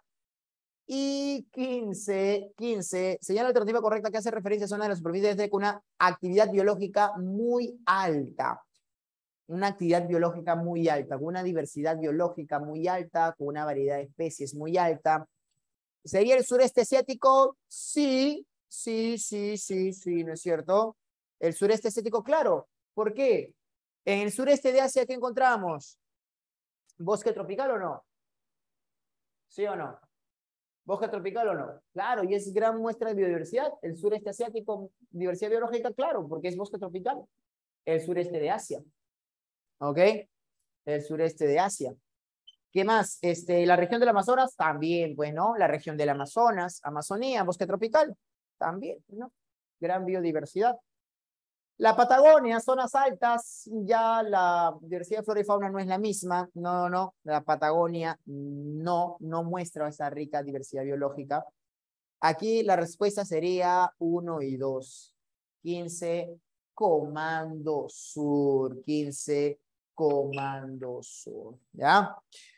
Y 15, señala la alternativa correcta que hace referencia a zonas de la superficie de una actividad biológica muy alta. Una actividad biológica muy alta, con una diversidad biológica muy alta, con una variedad de especies muy alta. ¿Sería el sureste asiático? Sí, sí, sí, sí, sí, ¿no es cierto? El sureste asiático, claro. ¿Por qué? En el sureste de Asia, ¿qué encontramos? ¿Bosque tropical o no? ¿Sí o no? ¿Bosque tropical o no? Claro, y es gran muestra de biodiversidad. El sureste asiático, diversidad biológica, claro, porque es bosque tropical. El sureste de Asia. ¿Ok? El sureste de Asia. ¿Qué más? La región del Amazonas, también, pues, ¿no? La región del Amazonas, Amazonía, bosque tropical, también, ¿no? Gran biodiversidad. La Patagonia, zonas altas, ya la diversidad de flora y fauna no es la misma. No, no, la Patagonia no muestra esa rica diversidad biológica. Aquí la respuesta sería 1 y 2. 15, Comando Sur. 15, Comando Sur. ¿Ya?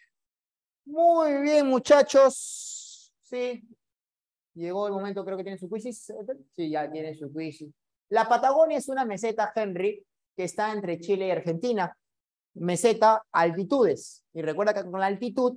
Muy bien, muchachos. Sí, llegó el momento, creo que tiene su quiz. Sí, ya tiene su quiz. La Patagonia es una meseta, Henry, que está entre Chile y Argentina. Meseta, altitudes. Y recuerda que con la altitud,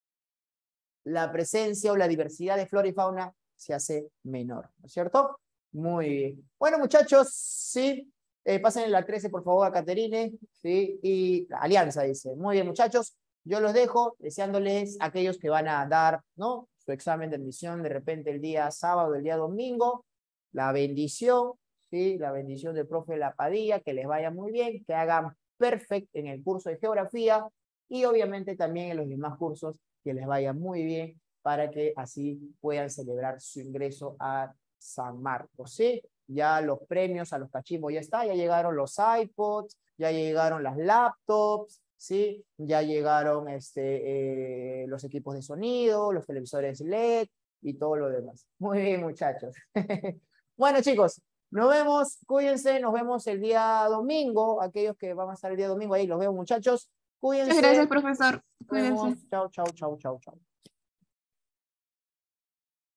la presencia o la diversidad de flora y fauna se hace menor, ¿no es cierto? Muy bien. Bueno, muchachos, sí, pasen la 13, por favor, a Caterine, sí, y la Alianza dice. Muy bien, muchachos, yo los dejo deseándoles a aquellos que van a dar, ¿no? Su examen de admisión de repente el día sábado, el día domingo, la bendición, sí, la bendición del profe La Padilla, que les vaya muy bien, que hagan perfecto en el curso de geografía y obviamente también en los demás cursos que les vaya muy bien para que así puedan celebrar su ingreso a San Marcos, ¿sí? Ya los premios a los cachimbos ya está, ya llegaron los iPods, ya llegaron las laptops, ¿sí? Ya llegaron los equipos de sonido, los televisores LED y todo lo demás. Muy bien, muchachos. Bueno, chicos, nos vemos, cuídense, nos vemos el día domingo, aquellos que van a estar el día domingo ahí, los veo, muchachos. Muchas Cuídense. gracias, profesor. Nos vemos. Cuídense. Chao, chao, chao, chao, chao.